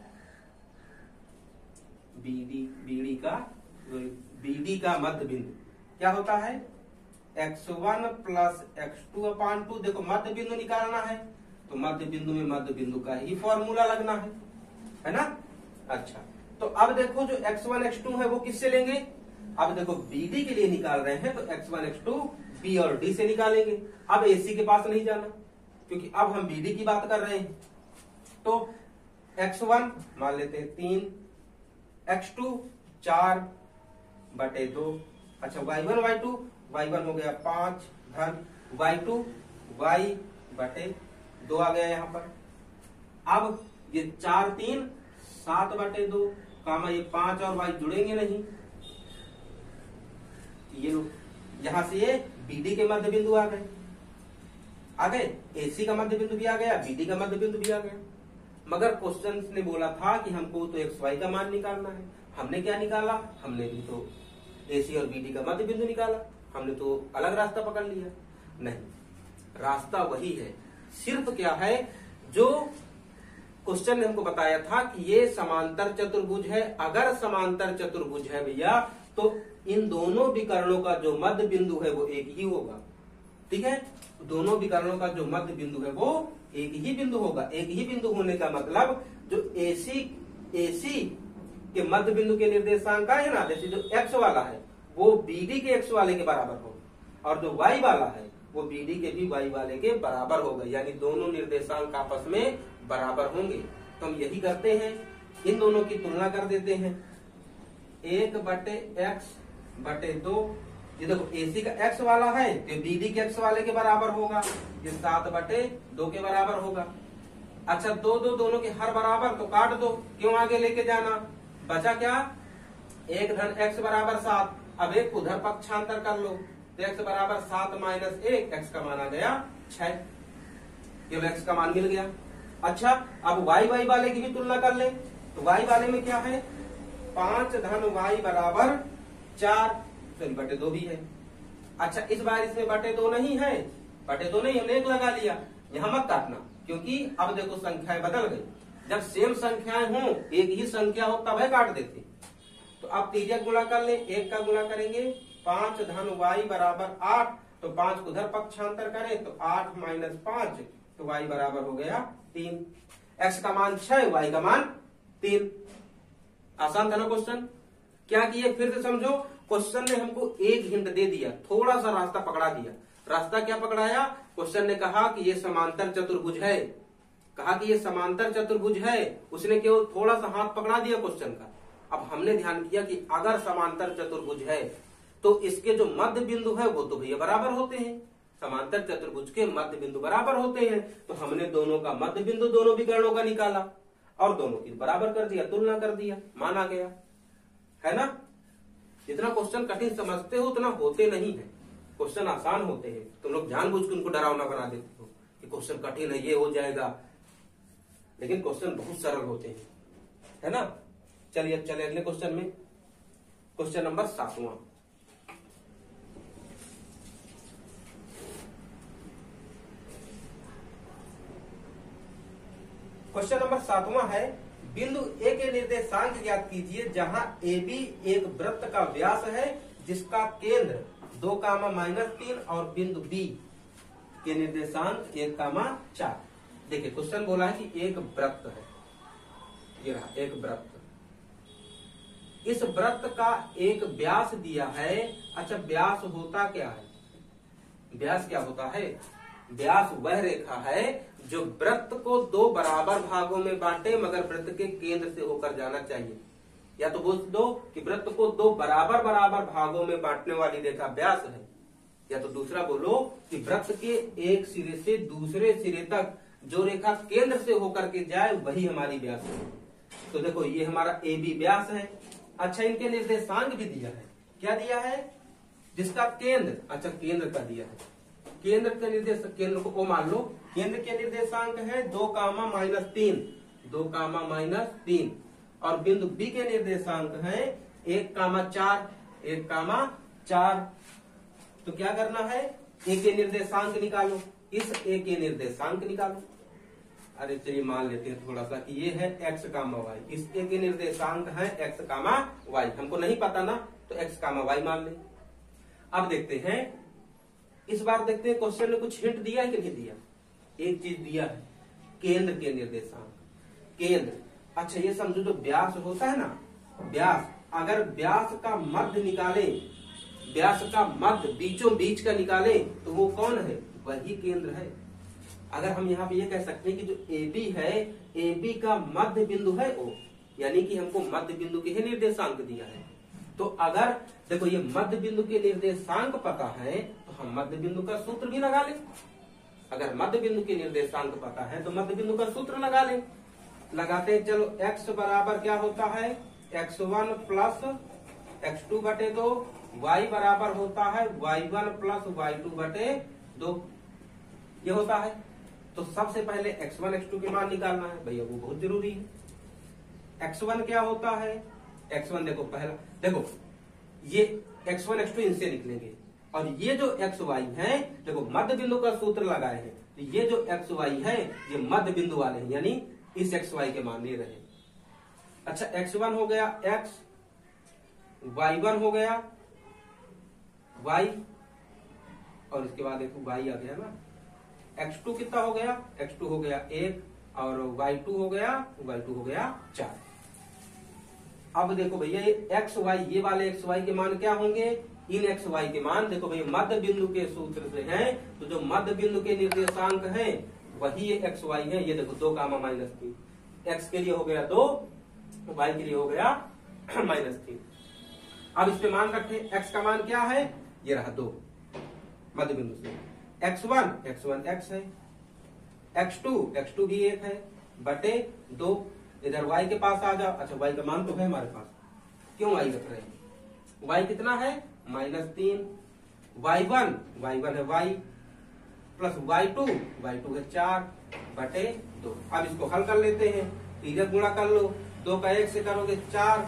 BD का मध्य बिंदु क्या होता है? x1 plus x2/2। देखो मध्य बिंदु निकालना है तो मध्य बिंदु में मध्य बिंदु का ही फॉर्मूला लगना है ना। अच्छा, तो अब देखो जो x1 x2 है वो किससे लेंगे? अब देखो BD के लिए निकाल रहे हैं तो x1 x2 B और D से निकालेंगे। अब AC के पास नहीं जाना क्योंकि अब हम BD की बात कर रहे हैं। तो x1 मान लेते हैं 3, x2 4/2। अच्छा, y1 हो गया 5 धन y2 y/2 आ गया यहाँ पर। अब ये 4 3 7/2 कामा ये 5 और y जुड़ेंगे नहीं, ये यहां से ये BD के मध्य बिंदु आ गए। AC का मध्य बिंदु भी आ गया, BD का मध्य बिंदु भी आ गया। मगर क्वेश्चन ने बोला था कि हमको तो XY का मान निकालना है। हमने क्या निकाला? हमने भी तो AC और BD का मध्य बिंदु निकाला। हमने तो अलग रास्ता पकड़ लिया। नहीं, रास्ता वही है। सिर्फ क्या है, जो क्वेश्चन ने हमको बताया था कि ये समांतर चतुर्भुज है। अगर समांतर चतुर्भुज है भैया तो इन दोनों विकर्णों का जो मध्य बिंदु है वो एक ही होगा। ठीक है, दोनों विकर्णों का जो मध्य बिंदु है वो एक ही बिंदु होगा। एक ही बिंदु होने का मतलब जो AC के मध्य बिंदु के निर्देशांक का है ना, जैसे जो x वाला है वो BD के x वाले के बराबर होगा और जो y वाला है वो BD के भी y वाले के बराबर होगा। यानी दोनों निर्देशांक आपस में बराबर होंगे। तो हम यही करते हैं, इन दोनों की तुलना कर देते हैं। 1/x/2। ये देखो AC का x वाला है तो BD के x वाले के बराबर होगा, ये 7/2 के बराबर होगा। अच्छा, दोनों के हर बराबर तो काट दो, क्यों आगे लेके जाना? बचा क्या? 1 धन x बराबर 7। अब एक उधर पक्षांतर कर लो तो x बराबर 7 - 1, x का मान आ गया 6। केवल x का मान मिल गया। अच्छा, अब y वाले की भी तुलना कर ले तो y वाले में क्या है? 5 धन y बराबर 4, सॉरी /2 भी है। अच्छा, इस बार इसमें /2 नहीं है, /2 नहीं, हमने 1 लगा लिया। यहां मत काटना क्योंकि अब देखो संख्याएं बदल गई। जब सेम संख्याएं हो, एक ही संख्या हो तब है काट देते। तो अब तिर्यक गुणा कर ले, 1 का गुणा करेंगे 5 धन y बराबर 8, तो 5 को उधर पक्षांतर करें तो 8 - 5 तो y बराबर हो गया 3। x का मान 6, y का मान 3। आसान था ना क्वेश्चन? क्या किए फिर से समझो। क्वेश्चन ने हमको एक हिंट दे दिया, थोड़ा सा रास्ता पकड़ा दिया। रास्ता क्या पकड़ाया? क्वेश्चन ने कहा कि ये समांतर चतुर्भुज है, कहा कि ये समांतर चतुर्भुज है। उसने केवल थोड़ा सा हाथ पकड़ा दिया क्वेश्चन का। अब हमने ध्यान किया कि अगर समांतर चतुर्भुज है तो इसके जो मध्य बिंदु है वो तो भैया बराबर होते हैं। समांतर चतुर्भुज के मध्य बिंदु बराबर होते हैं, तो हमने दोनों का मध्य बिंदु दोनों विकर्णों का निकाला और दोनों की बराबर कर दिया, तुलना कर दिया, मान आ गया। है ना? जितना क्वेश्चन कठिन समझते हो उतना होते नहीं है। क्वेश्चन आसान होते हैं, तुम लोग जानबूझ के उनको डरावना बना देते हो कि क्वेश्चन कठिन है, ये हो जाएगा, लेकिन क्वेश्चन बहुत सरल होते हैं। है ना? चलिए अब चले अगले क्वेश्चन में। क्वेश्चन नंबर 7वां। क्वेश्चन नंबर 7वां है, बिंदु A के निर्देशांक ज्ञात कीजिए जहां AB एक वृत्त का व्यास है जिसका केंद्र 2, -3 और बिंदु B के निर्देशांक 1, 4। देखिए क्वेश्चन बोला है कि एक वृत्त है, ये रहा एक वृत्त। इस वृत्त का एक व्यास दिया है। अच्छा, व्यास होता क्या है? व्यास क्या होता है? व्यास वह रेखा है जो वृत्त को 2 बराबर भागों में बांटे मगर वृत्त के केंद्र से होकर जाना चाहिए। या तो बोल दो कि वृत्त को 2 बराबर भागों में बांटने वाली रेखा व्यास है, या तो दूसरा बोलो कि वृत्त के एक सिरे से दूसरे सिरे तक जो रेखा केंद्र से होकर के जाए वही हमारी व्यास है। तो देखो ये हमारा ए बी व्यास है। अच्छा, इनके निर्देशांक भी दिया है। क्या दिया है? जिसका केंद्र, अच्छा केंद्र का दिया है। केंद्र के निर्देश, केंद्र को ओ मान लो। केंद्र के निर्देशांक है 2, -3 और बिंदु बी के निर्देशांक है 1, 4। तो क्या करना है? ए के निर्देशांक निकालो, इस ए के निर्देशांक निकालो। अरे चलिए मान लेते हैं थोड़ा सा कि ये है x, y। इस ए के निर्देशांक है x, y। हमको नहीं पता ना, तो x, y मान ले। अब देखते हैं, इस बार देखते हैं क्वेश्चन में कुछ हिंट दिया है कि नहीं दिया। एक चीज दिया है, केंद्र के निर्देशांक। केंद्र, अच्छा ये समझो जो व्यास होता है ना, व्यास, अगर व्यास का मध्य निकाले, व्यास का मध्य बीचों बीच का निकाले तो वो कौन है? वही केंद्र है। अगर हम यहाँ पे ये कह सकते हैं कि जो AB है, AB का मध्य बिंदु है O, यानी कि हमको मध्य बिंदु के ही निर्देशांक दिया है। तो अगर देखो ये मध्य बिंदु के निर्देशांक पता है तो हम मध्य बिंदु का सूत्र भी लगा लें। अगर मध्य बिंदु के निर्देशांक पता है तो मध्य बिंदु का सूत्र लगा लें। लगाते हैं, चलो x बराबर क्या होता है? x1 प्लस x2 बटे 2, y बराबर होता है y1 प्लस y2 बटे 2, ये होता है। तो सबसे पहले x1 x2 के मान निकालना है भैया, वो बहुत जरूरी है। x1 क्या होता है? x1 देखो पहला, देखो ये x1 x2 इनसे निकलेंगे और ये जो xy है, देखो मध्य बिंदु का सूत्र लगाए हैं, तो ये जो xy है ये मध्य बिंदु वाले हैं, यानी इस xy के मान ले रहे हैं। अच्छा, x1 हो गया x, y1 हो गया y, और इसके बाद देखो y आ गया ना। x2 कितना हो गया? x2 हो गया 1 और y2 हो गया 4। अब देखो भैया ये xy, ये वाले xy के मान क्या होंगे? इन xy के मान देखो भैया मध्य बिंदु के सूत्र से हैं, तो जो मध्य बिंदु के निर्देशांक हैं वही ये xy है। ये देखो 2, -3, x के लिए हो गया 2, y के लिए हो गया -3। अब इस पे मान रखे, x का मान क्या है? ये रहा 2 मध्य बिंदु से। x1 x है, x2 भी 1 है बटे 2। इधर y के पास आ जाओ। अच्छा, y का मान तो है हमारे पास, क्यों y रख रहे हैं? y कितना है? -3। y1 है y प्लस y2 है 4 बटे 2। अब इसको हल कर लेते हैं, इधर गुणा कर लो, 2 का 1 से करोगे 4,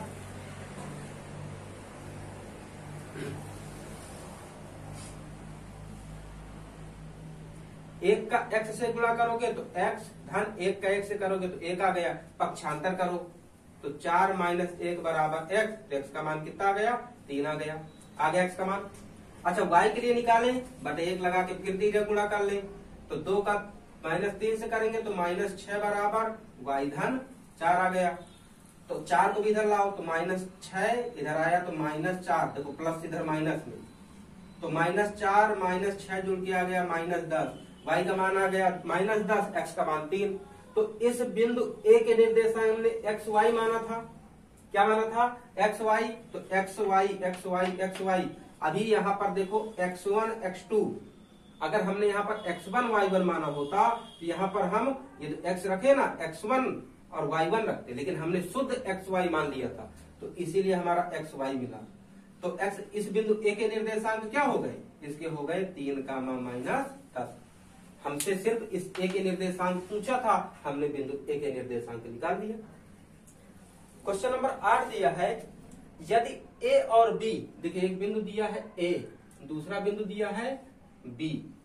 1 का x से गुणा करोगे तो x धन 1 का 1 से करोगे तो 1 आ गया। पक्षांतर करो तो 4 - 1 बराबर x, तो x का मान कितना आ गया? 3 आ गया। आ गया x का मान। अच्छा, y के लिए निकालें, बटे 1 लगा के फिर धीरे गुणा कर लें, तो 2 का -3 से करेंगे तो -6 बराबर y धन 4 आ गया। तो 4 को भी इधर लाओ तो -6 इधर आया तो -4, देखो प्लस इधर माइनस में, तो -4 -6 जुड़ के आ गया -10। y का मान आ गया -10, x का मान 3। तो इस बिंदु A के निर्देशांक हमने xy माना था। क्या माना था? xy। तो xy। अभी यहाँ पर देखो x1 x2, अगर हमने यहाँ पर x1 y1 माना होता तो यहाँ पर हम ये जो x रखे ना, x1 और y1 रखते, लेकिन हमने शुद्ध xy मान लिया था, तो इसीलिए हमारा xy मिला। तो x, इस बिंदु A के निर्देशांक क्या हो गए? इसके हो गए 3, -10। हमसे सिर्फ इस A के निर्देशांक पूछा था, हमने बिंदु A के निर्देशांक निकाल दिया। क्वेश्चन नंबर 8 दिया है, यदि A और B, देखिए एक बिंदु दिया है A, दूसरा बिंदु दिया है B।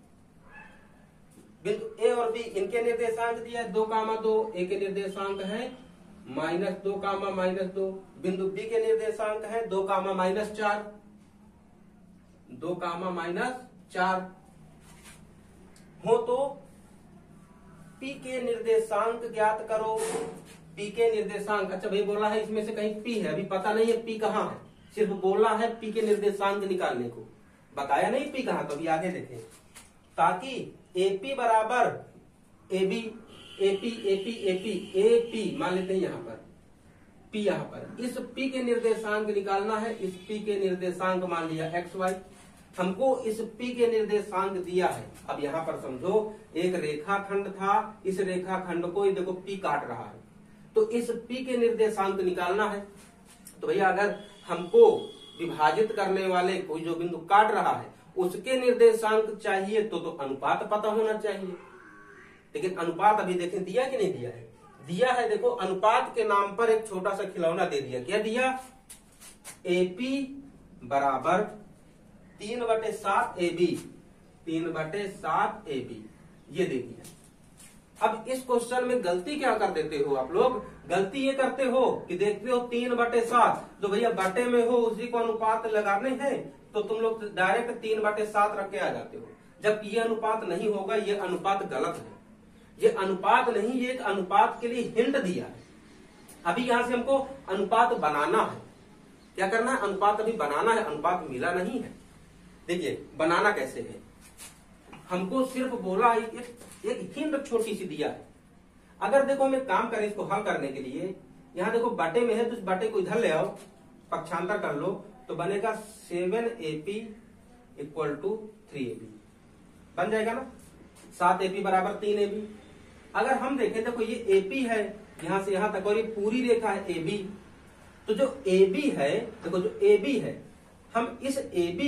बिंदु A और B इनके निर्देशांक दिया है 2, 2। A के निर्देशांक है -2, -2। बिंदु B के निर्देशांक है 2, -4। 2, -4 हो तो P के निर्देशांक ज्ञात करो। P के निर्देशांक, अच्छा भाई बोला है इसमें से कहीं P है, अभी पता नहीं है P कहाँ है, सिर्फ बोला है P के निर्देशांक निकालने को, बताया नहीं P कहाँ। तो अभी आगे देखें, ताकि AP बराबर AB, AP मान लेते हैं यहाँ पर P, यहाँ पर इस P के निर्देशांक निकालना है। इस P के निर्देशांक मान लिया xy, हमको इस P के निर्देशांक दिया है। अब यहाँ पर समझो एक रेखाखंड था, इस रेखाखंड को ये देखो P काट रहा है, तो इस P के निर्देशांक निकालना है। तो भैया अगर हमको विभाजित करने वाले कोई जो बिंदु काट रहा है उसके निर्देशांक चाहिए तो अनुपात पता होना चाहिए। लेकिन अनुपात अभी देखें दिया कि नहीं दिया है? दिया है। देखो अनुपात के नाम पर एक छोटा सा खिलौना दे दिया। क्या दिया? AP बराबर 3/7 AB, 3/7 AB ये दे दिया। अब इस क्वेश्चन में गलती क्या कर देते हो आप लोग? गलती ये करते हो कि देखते हो 3/7, जो भैया बटे में हो उसी को अनुपात लगाने हैं तो तुम लोग डायरेक्ट 3/7 रख के आ जाते हो, जबकि ये अनुपात नहीं होगा। ये अनुपात गलत है। ये अनुपात नहीं, ये एक अनुपात के लिए हिंट दिया है। अभी यहां से हमको अनुपात बनाना है। क्या करना है? अनुपात अभी बनाना है, अनुपात मिला नहीं है। देखिए बनाना कैसे है, हमको सिर्फ बोला एक हिंट छोटी सी दिया है। अगर देखो हम एक काम करें इसको हल करने के लिए, यहाँ देखो बटे में है तो इस बटे को इधर ले आओ, पक्षांतर कर लो तो बनेगा 7AP = 3AB बन जाएगा ना। 7AP बराबर 3AB। अगर हम देखें देखो ये AP है यहां से यहां तक और ये पूरी रेखा है AB, तो जो AB है देखो जो AB है, हम इस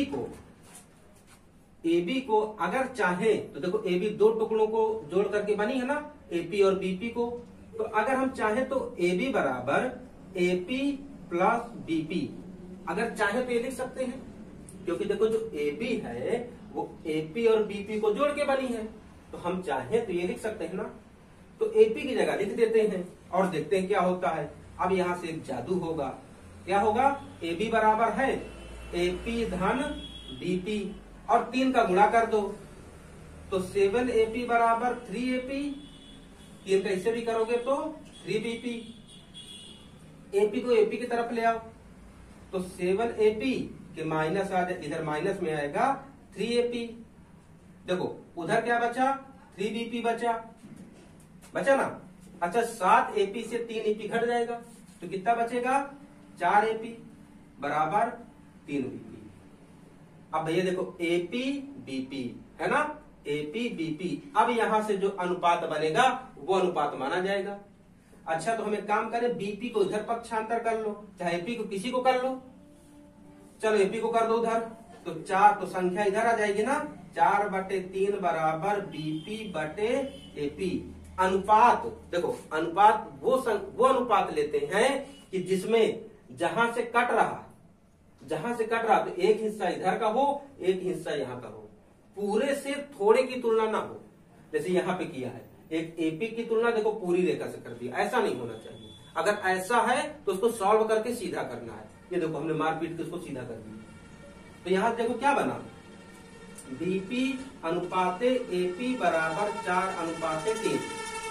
AB को अगर चाहे तो देखो AB दो टुकड़ों को जोड़ करके बनी है ना, AP और BP को। तो अगर हम चाहे तो AB बराबर AP + BP अगर चाहे तो ये लिख सकते हैं, क्योंकि देखो जो AB है वो AP और BP को जोड़ के बनी है, तो हम चाहे तो ये लिख सकते हैं ना। तो AP की जगह लिख देते हैं और देखते हैं क्या होता है। अब यहां से एक जादू होगा। क्या होगा? AB बराबर है AP धन BP और 3 का गुणा कर दो तो 7AP बराबर 3AP। 3 का इससे भी करोगे तो 3BP। AP को AP की तरफ ले आओ तो 7AP के माइनस आ जाए, इधर माइनस में आएगा 3AP। देखो उधर क्या बचा? 3BP बचा ना। अच्छा 7AP से 3AP घट जाएगा तो कितना बचेगा? 4AP बराबर 3BP। अब भैया देखो AP BP है ना, AP BP। अब यहां से जो अनुपात बनेगा वो अनुपात माना जाएगा। अच्छा तो हम एक काम करें, BP को इधर पक्षांतर कर लो, चाहे AP को किसी को कर लो। चलो AP को कर दो उधर, तो 4 तो संख्या इधर आ जाएगी ना, 4/3 बराबर BP/AP। अनुपात देखो अनुपात वो अनुपात लेते हैं कि जिसमें जहां से कट रहा तो एक हिस्सा इधर का हो, एक हिस्सा यहाँ का हो, पूरे से थोड़े की तुलना ना हो। जैसे यहाँ पे किया है, एक AP की तुलना देखो पूरी रेखा से कर दिया, ऐसा नहीं होना चाहिए। अगर ऐसा है तो उसको सॉल्व करके सीधा करना है। ये देखो हमने मारपीट के उसको सीधा कर दिया। तो यहाँ देखो क्या बना, BP अनुपाते AP बराबर 4/3।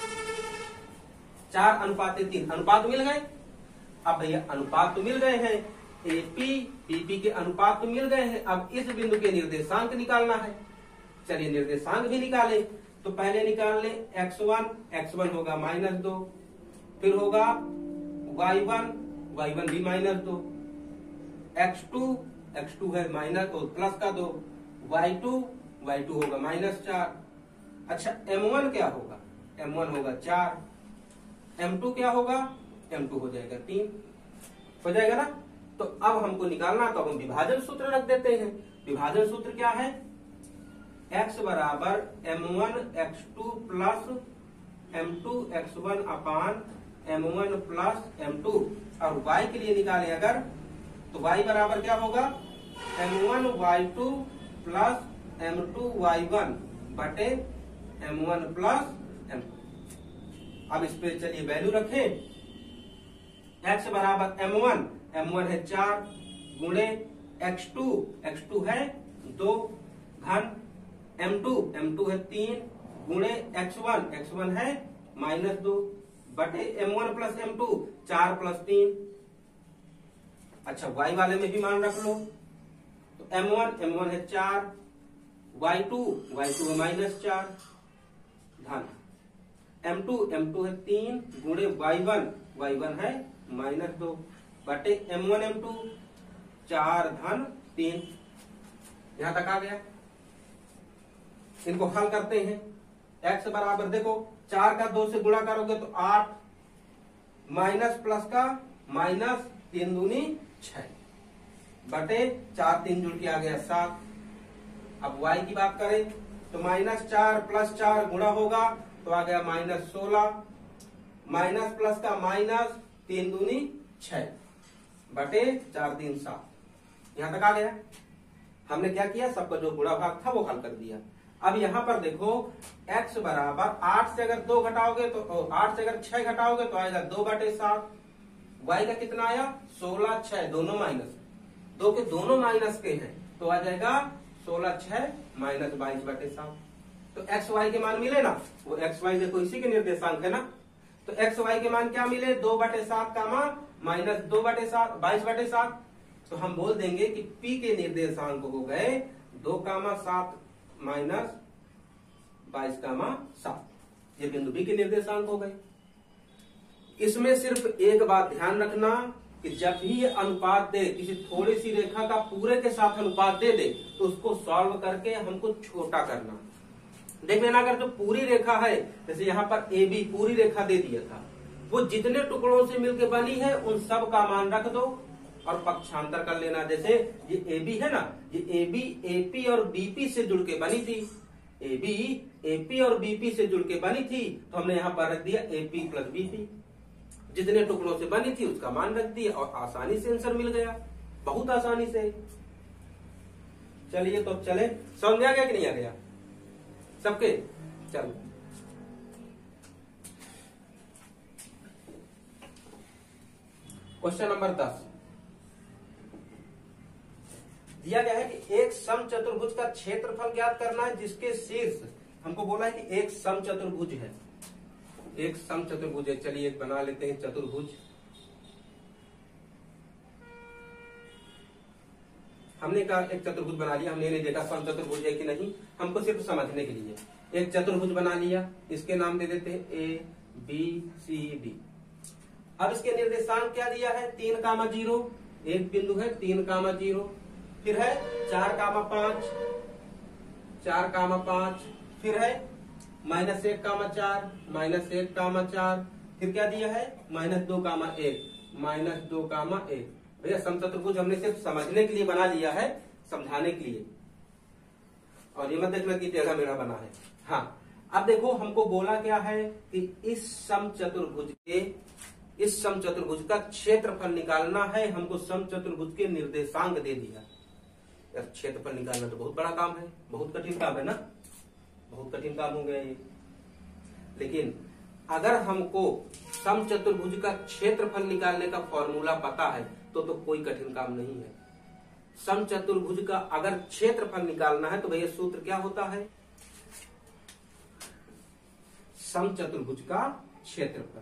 4/3 अनुपात मिल गए। अब भैया अनुपात तो मिल गए हैं, AP BP के अनुपात तो मिल गए हैं। अब इस बिंदु के निर्देशांक निकालना है। चलिए निर्देशांक भी निकाले। तो पहले निकाल ले x1 होगा -2, फिर होगा y1 भी -2, x2 है माइनस तो प्लस का 2, y2 होगा -4। अच्छा m1 क्या होगा? m1 होगा 4, m2 क्या होगा? m2 हो जाएगा 3, हो जाएगा ना। तो अब हमको निकालना, तो हम विभाजन सूत्र रख देते हैं। विभाजन सूत्र क्या है? x बराबर m1 x2 plus m2 x1 अपान m1 प्लस m2। और y के लिए निकालें अगर, तो y बराबर क्या होगा? m1 y2 plus m2 y1 बटे m1 प्लस m2। अब इस पे चलिए वैल्यू रखें। x बराबर m1 है 4 गुणे x2 है 2 घन m2 है 3 गुणे x1 है -2 बटे m1 प्लस m2 4 प्लस 3। अच्छा y वाले में भी मान रख लो, तो m1 है 4, y2 है -4 धन m2 है 3 गुणे y1 है -2 बटे m1 m2 4 धन 3। यहां तक आ गया। इनको हल करते हैं। x बराबर देखो 4 का 2 से गुणा करोगे तो 8 माइनस प्लस का माइनस 3 दूनी 6 बटे 4 3 जुड़ के आ गया 7। अब y की बात करें तो -4 प्लस 4 गुणा होगा तो आ गया -16 माइनस प्लस का माइनस 3 दूनी 6 बटे 4 3 7। यहां तक आ गया। हमने क्या किया, सबका जो गुणा भाग था वो हल कर दिया। अब यहां पर देखो x बराबर 8 से अगर 2 घटाओगे तो 8 से अगर 6 घटाओगे तो आएगा 2 बटे 7। y का कितना आया 16 6 दोनों माइनस, 2 के दोनों माइनस के हैं तो आ जाएगा 16 6 माइनस 22 बटे 7। तो एक्स वाई के मान मिले ना, वो एक्स वाई देखो इसी के निर्देशांक है ना। तो एक्स वाई के मान क्या मिले 2 बटे 7 का मान माइनस 2 बटे 7 22 बटे 7। तो हम बोल देंगे कि P के निर्देशांक हो गए 2,7 माइनस 22,7। ये बिंदु B के निर्देशांक हो गए। इसमें सिर्फ एक बात ध्यान रखना कि जब भी ये अनुपात दे, किसी थोड़ी सी रेखा का पूरे के साथ अनुपात दे दे तो उसको सॉल्व करके हमको छोटा करना। देख लेना अगर जो पूरी रेखा है, जैसे यहाँ पर ए बी पूरी रेखा दे दिया था, वो जितने टुकड़ों से मिलकर बनी है उन सब का मान रख दो और पक्षांतर कर लेना। जैसे ये ए बी है ना, ये ए बी एपी और बीपी से जुड़ के बनी थी, ए बी एपी और बीपी से जुड़ के बनी थी तो हमने यहाँ पर रख दिया एपी प्लस बीपी। जितने टुकड़ों से बनी थी उसका मान रख दिया और आसानी से आंसर मिल गया, बहुत आसानी से। चलिए तो चले, समझ में आ गया कि नहीं आ गया सबके? चलो क्वेश्चन नंबर 10 दिया गया है कि एक समचतुर्भुज का क्षेत्रफल ज्ञात करना है जिसके शीर्ष, हमको बोला है कि एक समचतुर्भुज है, एक समचतुर्भुज है। चलिए एक बना लेते हैं चतुर्भुज। हमने कहा एक चतुर्भुज बना लिया, हमने नहीं देखा समचतुर्भुज है कि नहीं, हमको सिर्फ समझने के लिए एक चतुर्भुज बना लिया। इसके नाम दे देते हैं ए बी सी डी। अब इसके निर्देशांक क्या दिया है 3,0, एक बिंदु है 3,0, फिर है 4,5, 4,5, फिर है -1,4, -1,4, फिर क्या दिया है -2,1, -2,1। भैया समचतुर्भुज हमने सिर्फ समझने के लिए बना लिया है, समझाने के लिए, और ये मत देखना कि टेढ़ा मेढ़ा बना है। हाँ अब देखो हमको बोला क्या है कि इस समचतुर्भुज का क्षेत्रफल निकालना है। हमको समचतुर्भुज के निर्देशांक दे दिया। यार क्षेत्रफल निकालना तो बहुत बड़ा काम है, बहुत कठिन काम है ना, बहुत कठिन काम हो गया ये। लेकिन अगर हमको समचतुर्भुज का क्षेत्रफल निकालने का फॉर्मूला पता है तो कोई कठिन काम नहीं है। समचतुर्भुज का अगर क्षेत्रफल निकालना है तो भैया सूत्र क्या होता है, समचतुर्भुज का क्षेत्रफल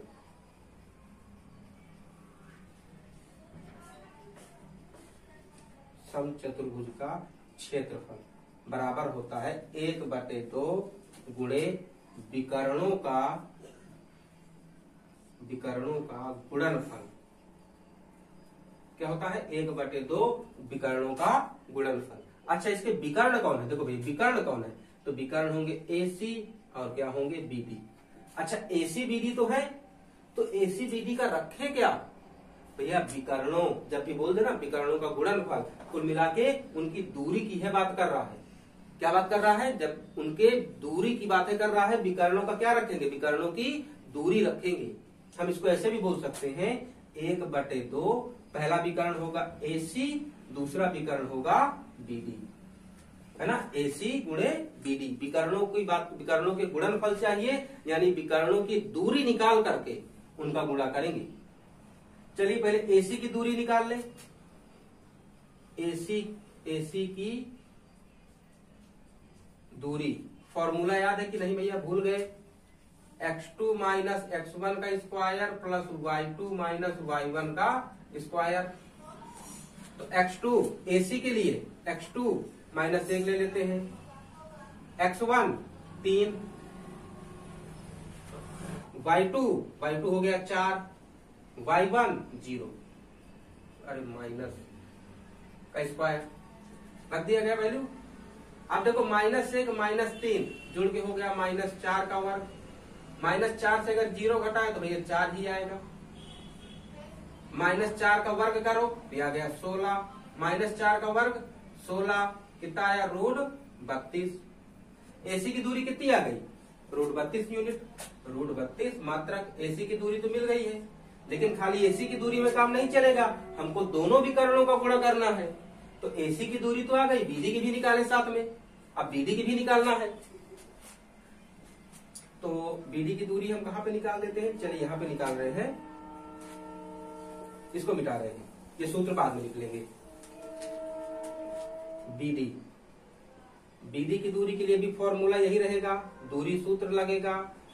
समचतुर्भुज का क्षेत्रफल बराबर होता है 1/2 गुणे विकर्णों का गुणनफल। क्या होता है 1/2 विकर्णों का गुणनफल। अच्छा इसके विकर्ण कौन है, देखो भाई विकर्ण कौन है, तो विकर्ण होंगे AC और क्या होंगे BD। अच्छा AC BD तो है, तो AC BD का रखे क्या भैया विकर्णों, जब भी बोल देना विकर्णों का गुणनफल, कुल मिला के उनकी दूरी की है बात कर रहा है। क्या बात कर रहा है, जब उनके दूरी की बातें कर रहा है, विकर्णों का क्या रखेंगे, विकर्णों की दूरी रखेंगे। हम इसको ऐसे भी बोल सकते हैं 1/2, पहला विकर्ण होगा AC, दूसरा विकर्ण होगा BD, है ना, AC गुणे BD। विकर्णों की बात, विकर्णों के गुणनफल चाहिए, यानी विकर्णों की दूरी निकाल करके उनका गुणा करेंगे। चलिए पहले AC की दूरी निकाल ले। AC की दूरी फॉर्मूला याद है कि नहीं भैया, भूल गए, x2 माइनस x1 का square plus y2 minus y1 का स्क्वायर। तो x2 AC के लिए x2 -1 ले लेते हैं, x1 3, y2 हो गया 4, y1 0, अरे माइनस का स्क्वायर रख दिया गया वैल्यू। अब देखो -1 -3 जुड़ के हो गया -4 का वर्ग। -4 से अगर 0 घटाए तो भैया 4 ही आएगा। -4 का वर्ग करो तो आ गया 16। -4 का वर्ग 16 कितना आया √32। एसी की दूरी कितनी आ गई √32 यूनिट। √32 मात्रक एसी की दूरी तो मिल गई है, लेकिन खाली एसी की दूरी में काम नहीं चलेगा, हमको दोनों विकर्णों का गुणा करना है। तो एसी की दूरी तो आ गई, बीडी की भी निकाले साथ में। अब बीडी की भी निकालना है, तो बीडी की दूरी हम कहां पे निकाल देते हैं, चलिए यहां पे निकाल रहे हैं, इसको मिटा रहे हैं, ये सूत्र बाद में निकलेंगे। बीडी बीडी की दूरी के लिए भी फॉर्मूला यही रहेगा, दूरी सूत्र लगेगा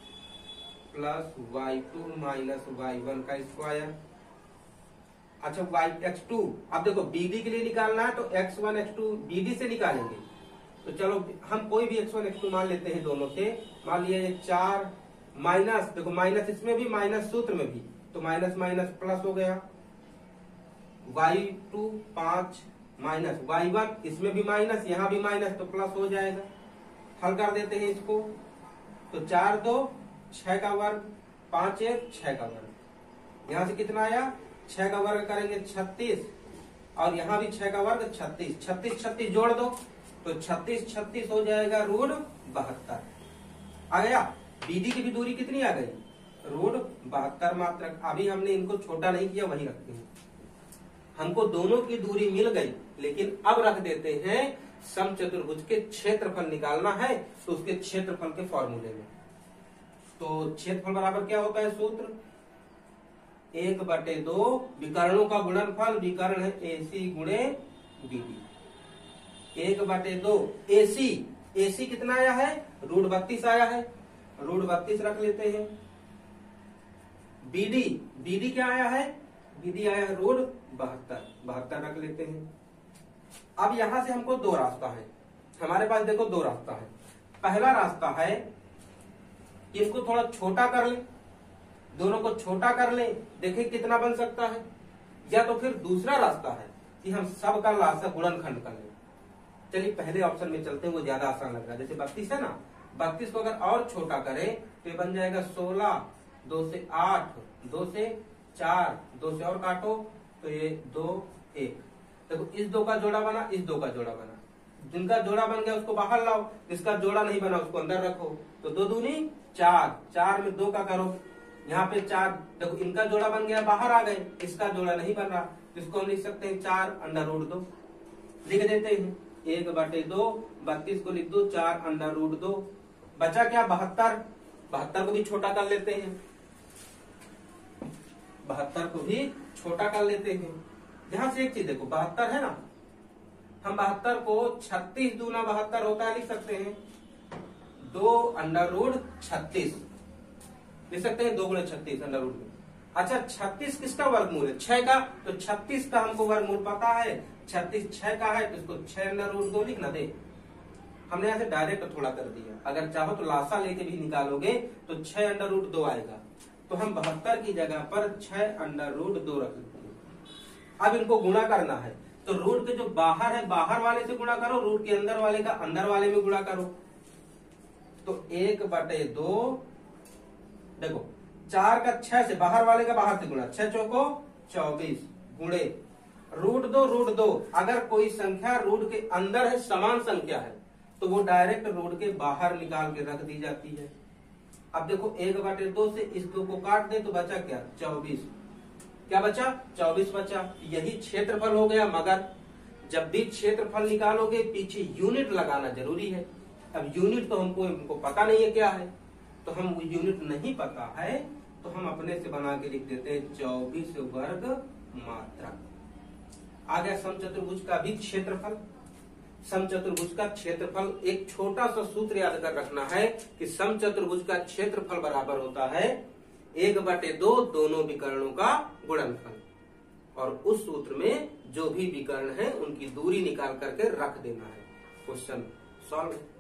+y2 - y1 का स्क्वायर। अच्छा x2, अब देखो बीडी के लिए निकालना है तो x1 x2 बीडी से निकालेंगे। तो चलो हम कोई भी x1 x2 मान लेते हैं दोनों से। मान लिया ये 4 माइनस, देखो माइनस इसमें भी माइनस सूत्र में भी, तो माइनस माइनस प्लस हो गया। y2 5 माइनस y1 इसमें भी माइनस, यहां भी माइनस, तो प्लस हो जाएगा। हल कर देते हैं इसको, तो 4 2 6 का वर्ग, 5 1 6 का वर्ग। यहां से कितना आया 6 का वर्ग करेंगे 36, और यहां भी 6 का वर्ग 36। 36 36 जोड़ दो तो 36 36 हो जाएगा √72 आ गया। बीडी की भी दूरी कितनी आ गई √72 मात्रक। अभी हमने इनको छोटा नहीं किया, वही रखते हैं। हमको दोनों की दूरी मिल गई, लेकिन अब रख देते हैं समचतुर्भुज के क्षेत्रफल निकालना है, तो उसके क्षेत्रफल के फॉर्मूले में। तो क्षेत्रफल बराबर क्या होता है सूत्र 1/2 विकर्णों का गुणनफल, विकर्ण है एसी गुणे बीडी। 1/2 एसी, एसी कितना आया है √32 आया है, √32 रख लेते हैं। बीडी, बीडी क्या आया है, बीडी आया है √72 रख लेते हैं। अब यहां से हमको दो रास्ता है, हमारे पास देखो दो रास्ता है। पहला रास्ता है कि इनको थोड़ा छोटा कर ले, दोनों को छोटा कर ले, देखें कितना बन सकता है। या तो फिर दूसरा रास्ता है कि हम सब का लासा गुणनखंड कर ले। चलिए पहले ऑप्शन में चलते हैं, वो ज्यादा आसान लग रहा है। जैसे 32 है ना, 32 को अगर और छोटा करें तो ये बन जाएगा 16, 2 से 8, 2 से 4, 2 से और काटो तो ये 2 1। देखो इस 2 का जोड़ा बना, इस 2 का जोड़ा बना, जिनका जोड़ा बन गया उसको बाहर लाओ, जिसका जोड़ा नहीं बना उसको अंदर रखो। तो 2 दूनी 4, 4 में 2 का करो, यहाँ पे 4, देखो इनका जोड़ा बन गया बाहर आ गए, इसका जोड़ा नहीं बन रहा, इसको हम लिख सकते हैं 4 √2 लिख देते हैं। 1/2 32 को लिख दो 4 √2, बचा क्या 72, 72 को भी छोटा कर लेते हैं, 72 को भी छोटा कर लेते हैं। ध्यान से एक चीज देखो, 72 है ना, हम 72 को 36 दूना 72 होता है लिख सकते हैं 2 √36 लिख सकते हैं, 2 × 36 √। अच्छा 36 किसका वर्गमूल है 6 का, तो 36 का हमको वर्गमूल पता है, 36 6 का है, तो इसको 6 √2 लिखना दे। हमने यहां से डायरेक्ट थोड़ा कर दिया, अगर चाहो तो लासा लेके भी निकालोगे तो 6 √2 आएगा। तो हम 72 की जगह पर 6 √2 रख लेते हैं। अब इनको गुणा करना है, तो रूट के जो बाहर है बाहर वाले से गुणा करो, रूट के अंदर वाले का अंदर वाले में गुणा करो। तो 1/2 देखो 4 का 6 से बाहर वाले का बाहर से गुणा, 6 चौको 24 गुणे √2 अगर कोई संख्या रूट के अंदर है, समान संख्या है, तो वो डायरेक्ट रूट के बाहर निकाल के रख दी जाती है। अब देखो 1/2 से इस 2 को काट दे तो बचा क्या 24, क्या बचा 24 बचा। यही क्षेत्रफल हो गया, मगर जब भी क्षेत्रफल निकालोगे पीछे यूनिट लगाना जरूरी है। अब यूनिट तो हमको पता नहीं है क्या है, तो हम यूनिट नहीं पता है तो हम अपने से बना के लिख देते हैं 24 वर्ग मात्रा। आ गया समचतुर्भुज का भी क्षेत्रफल। समचतुर्भुज का क्षेत्रफल, एक छोटा सा सूत्र याद कर रखना है कि समचतुर्भुज का क्षेत्रफल बराबर होता है 1/2 दोनों विकर्णों का गुणनफल, और उस सूत्र में जो भी विकर्ण है उनकी दूरी निकाल करके रख देना है। Question solve.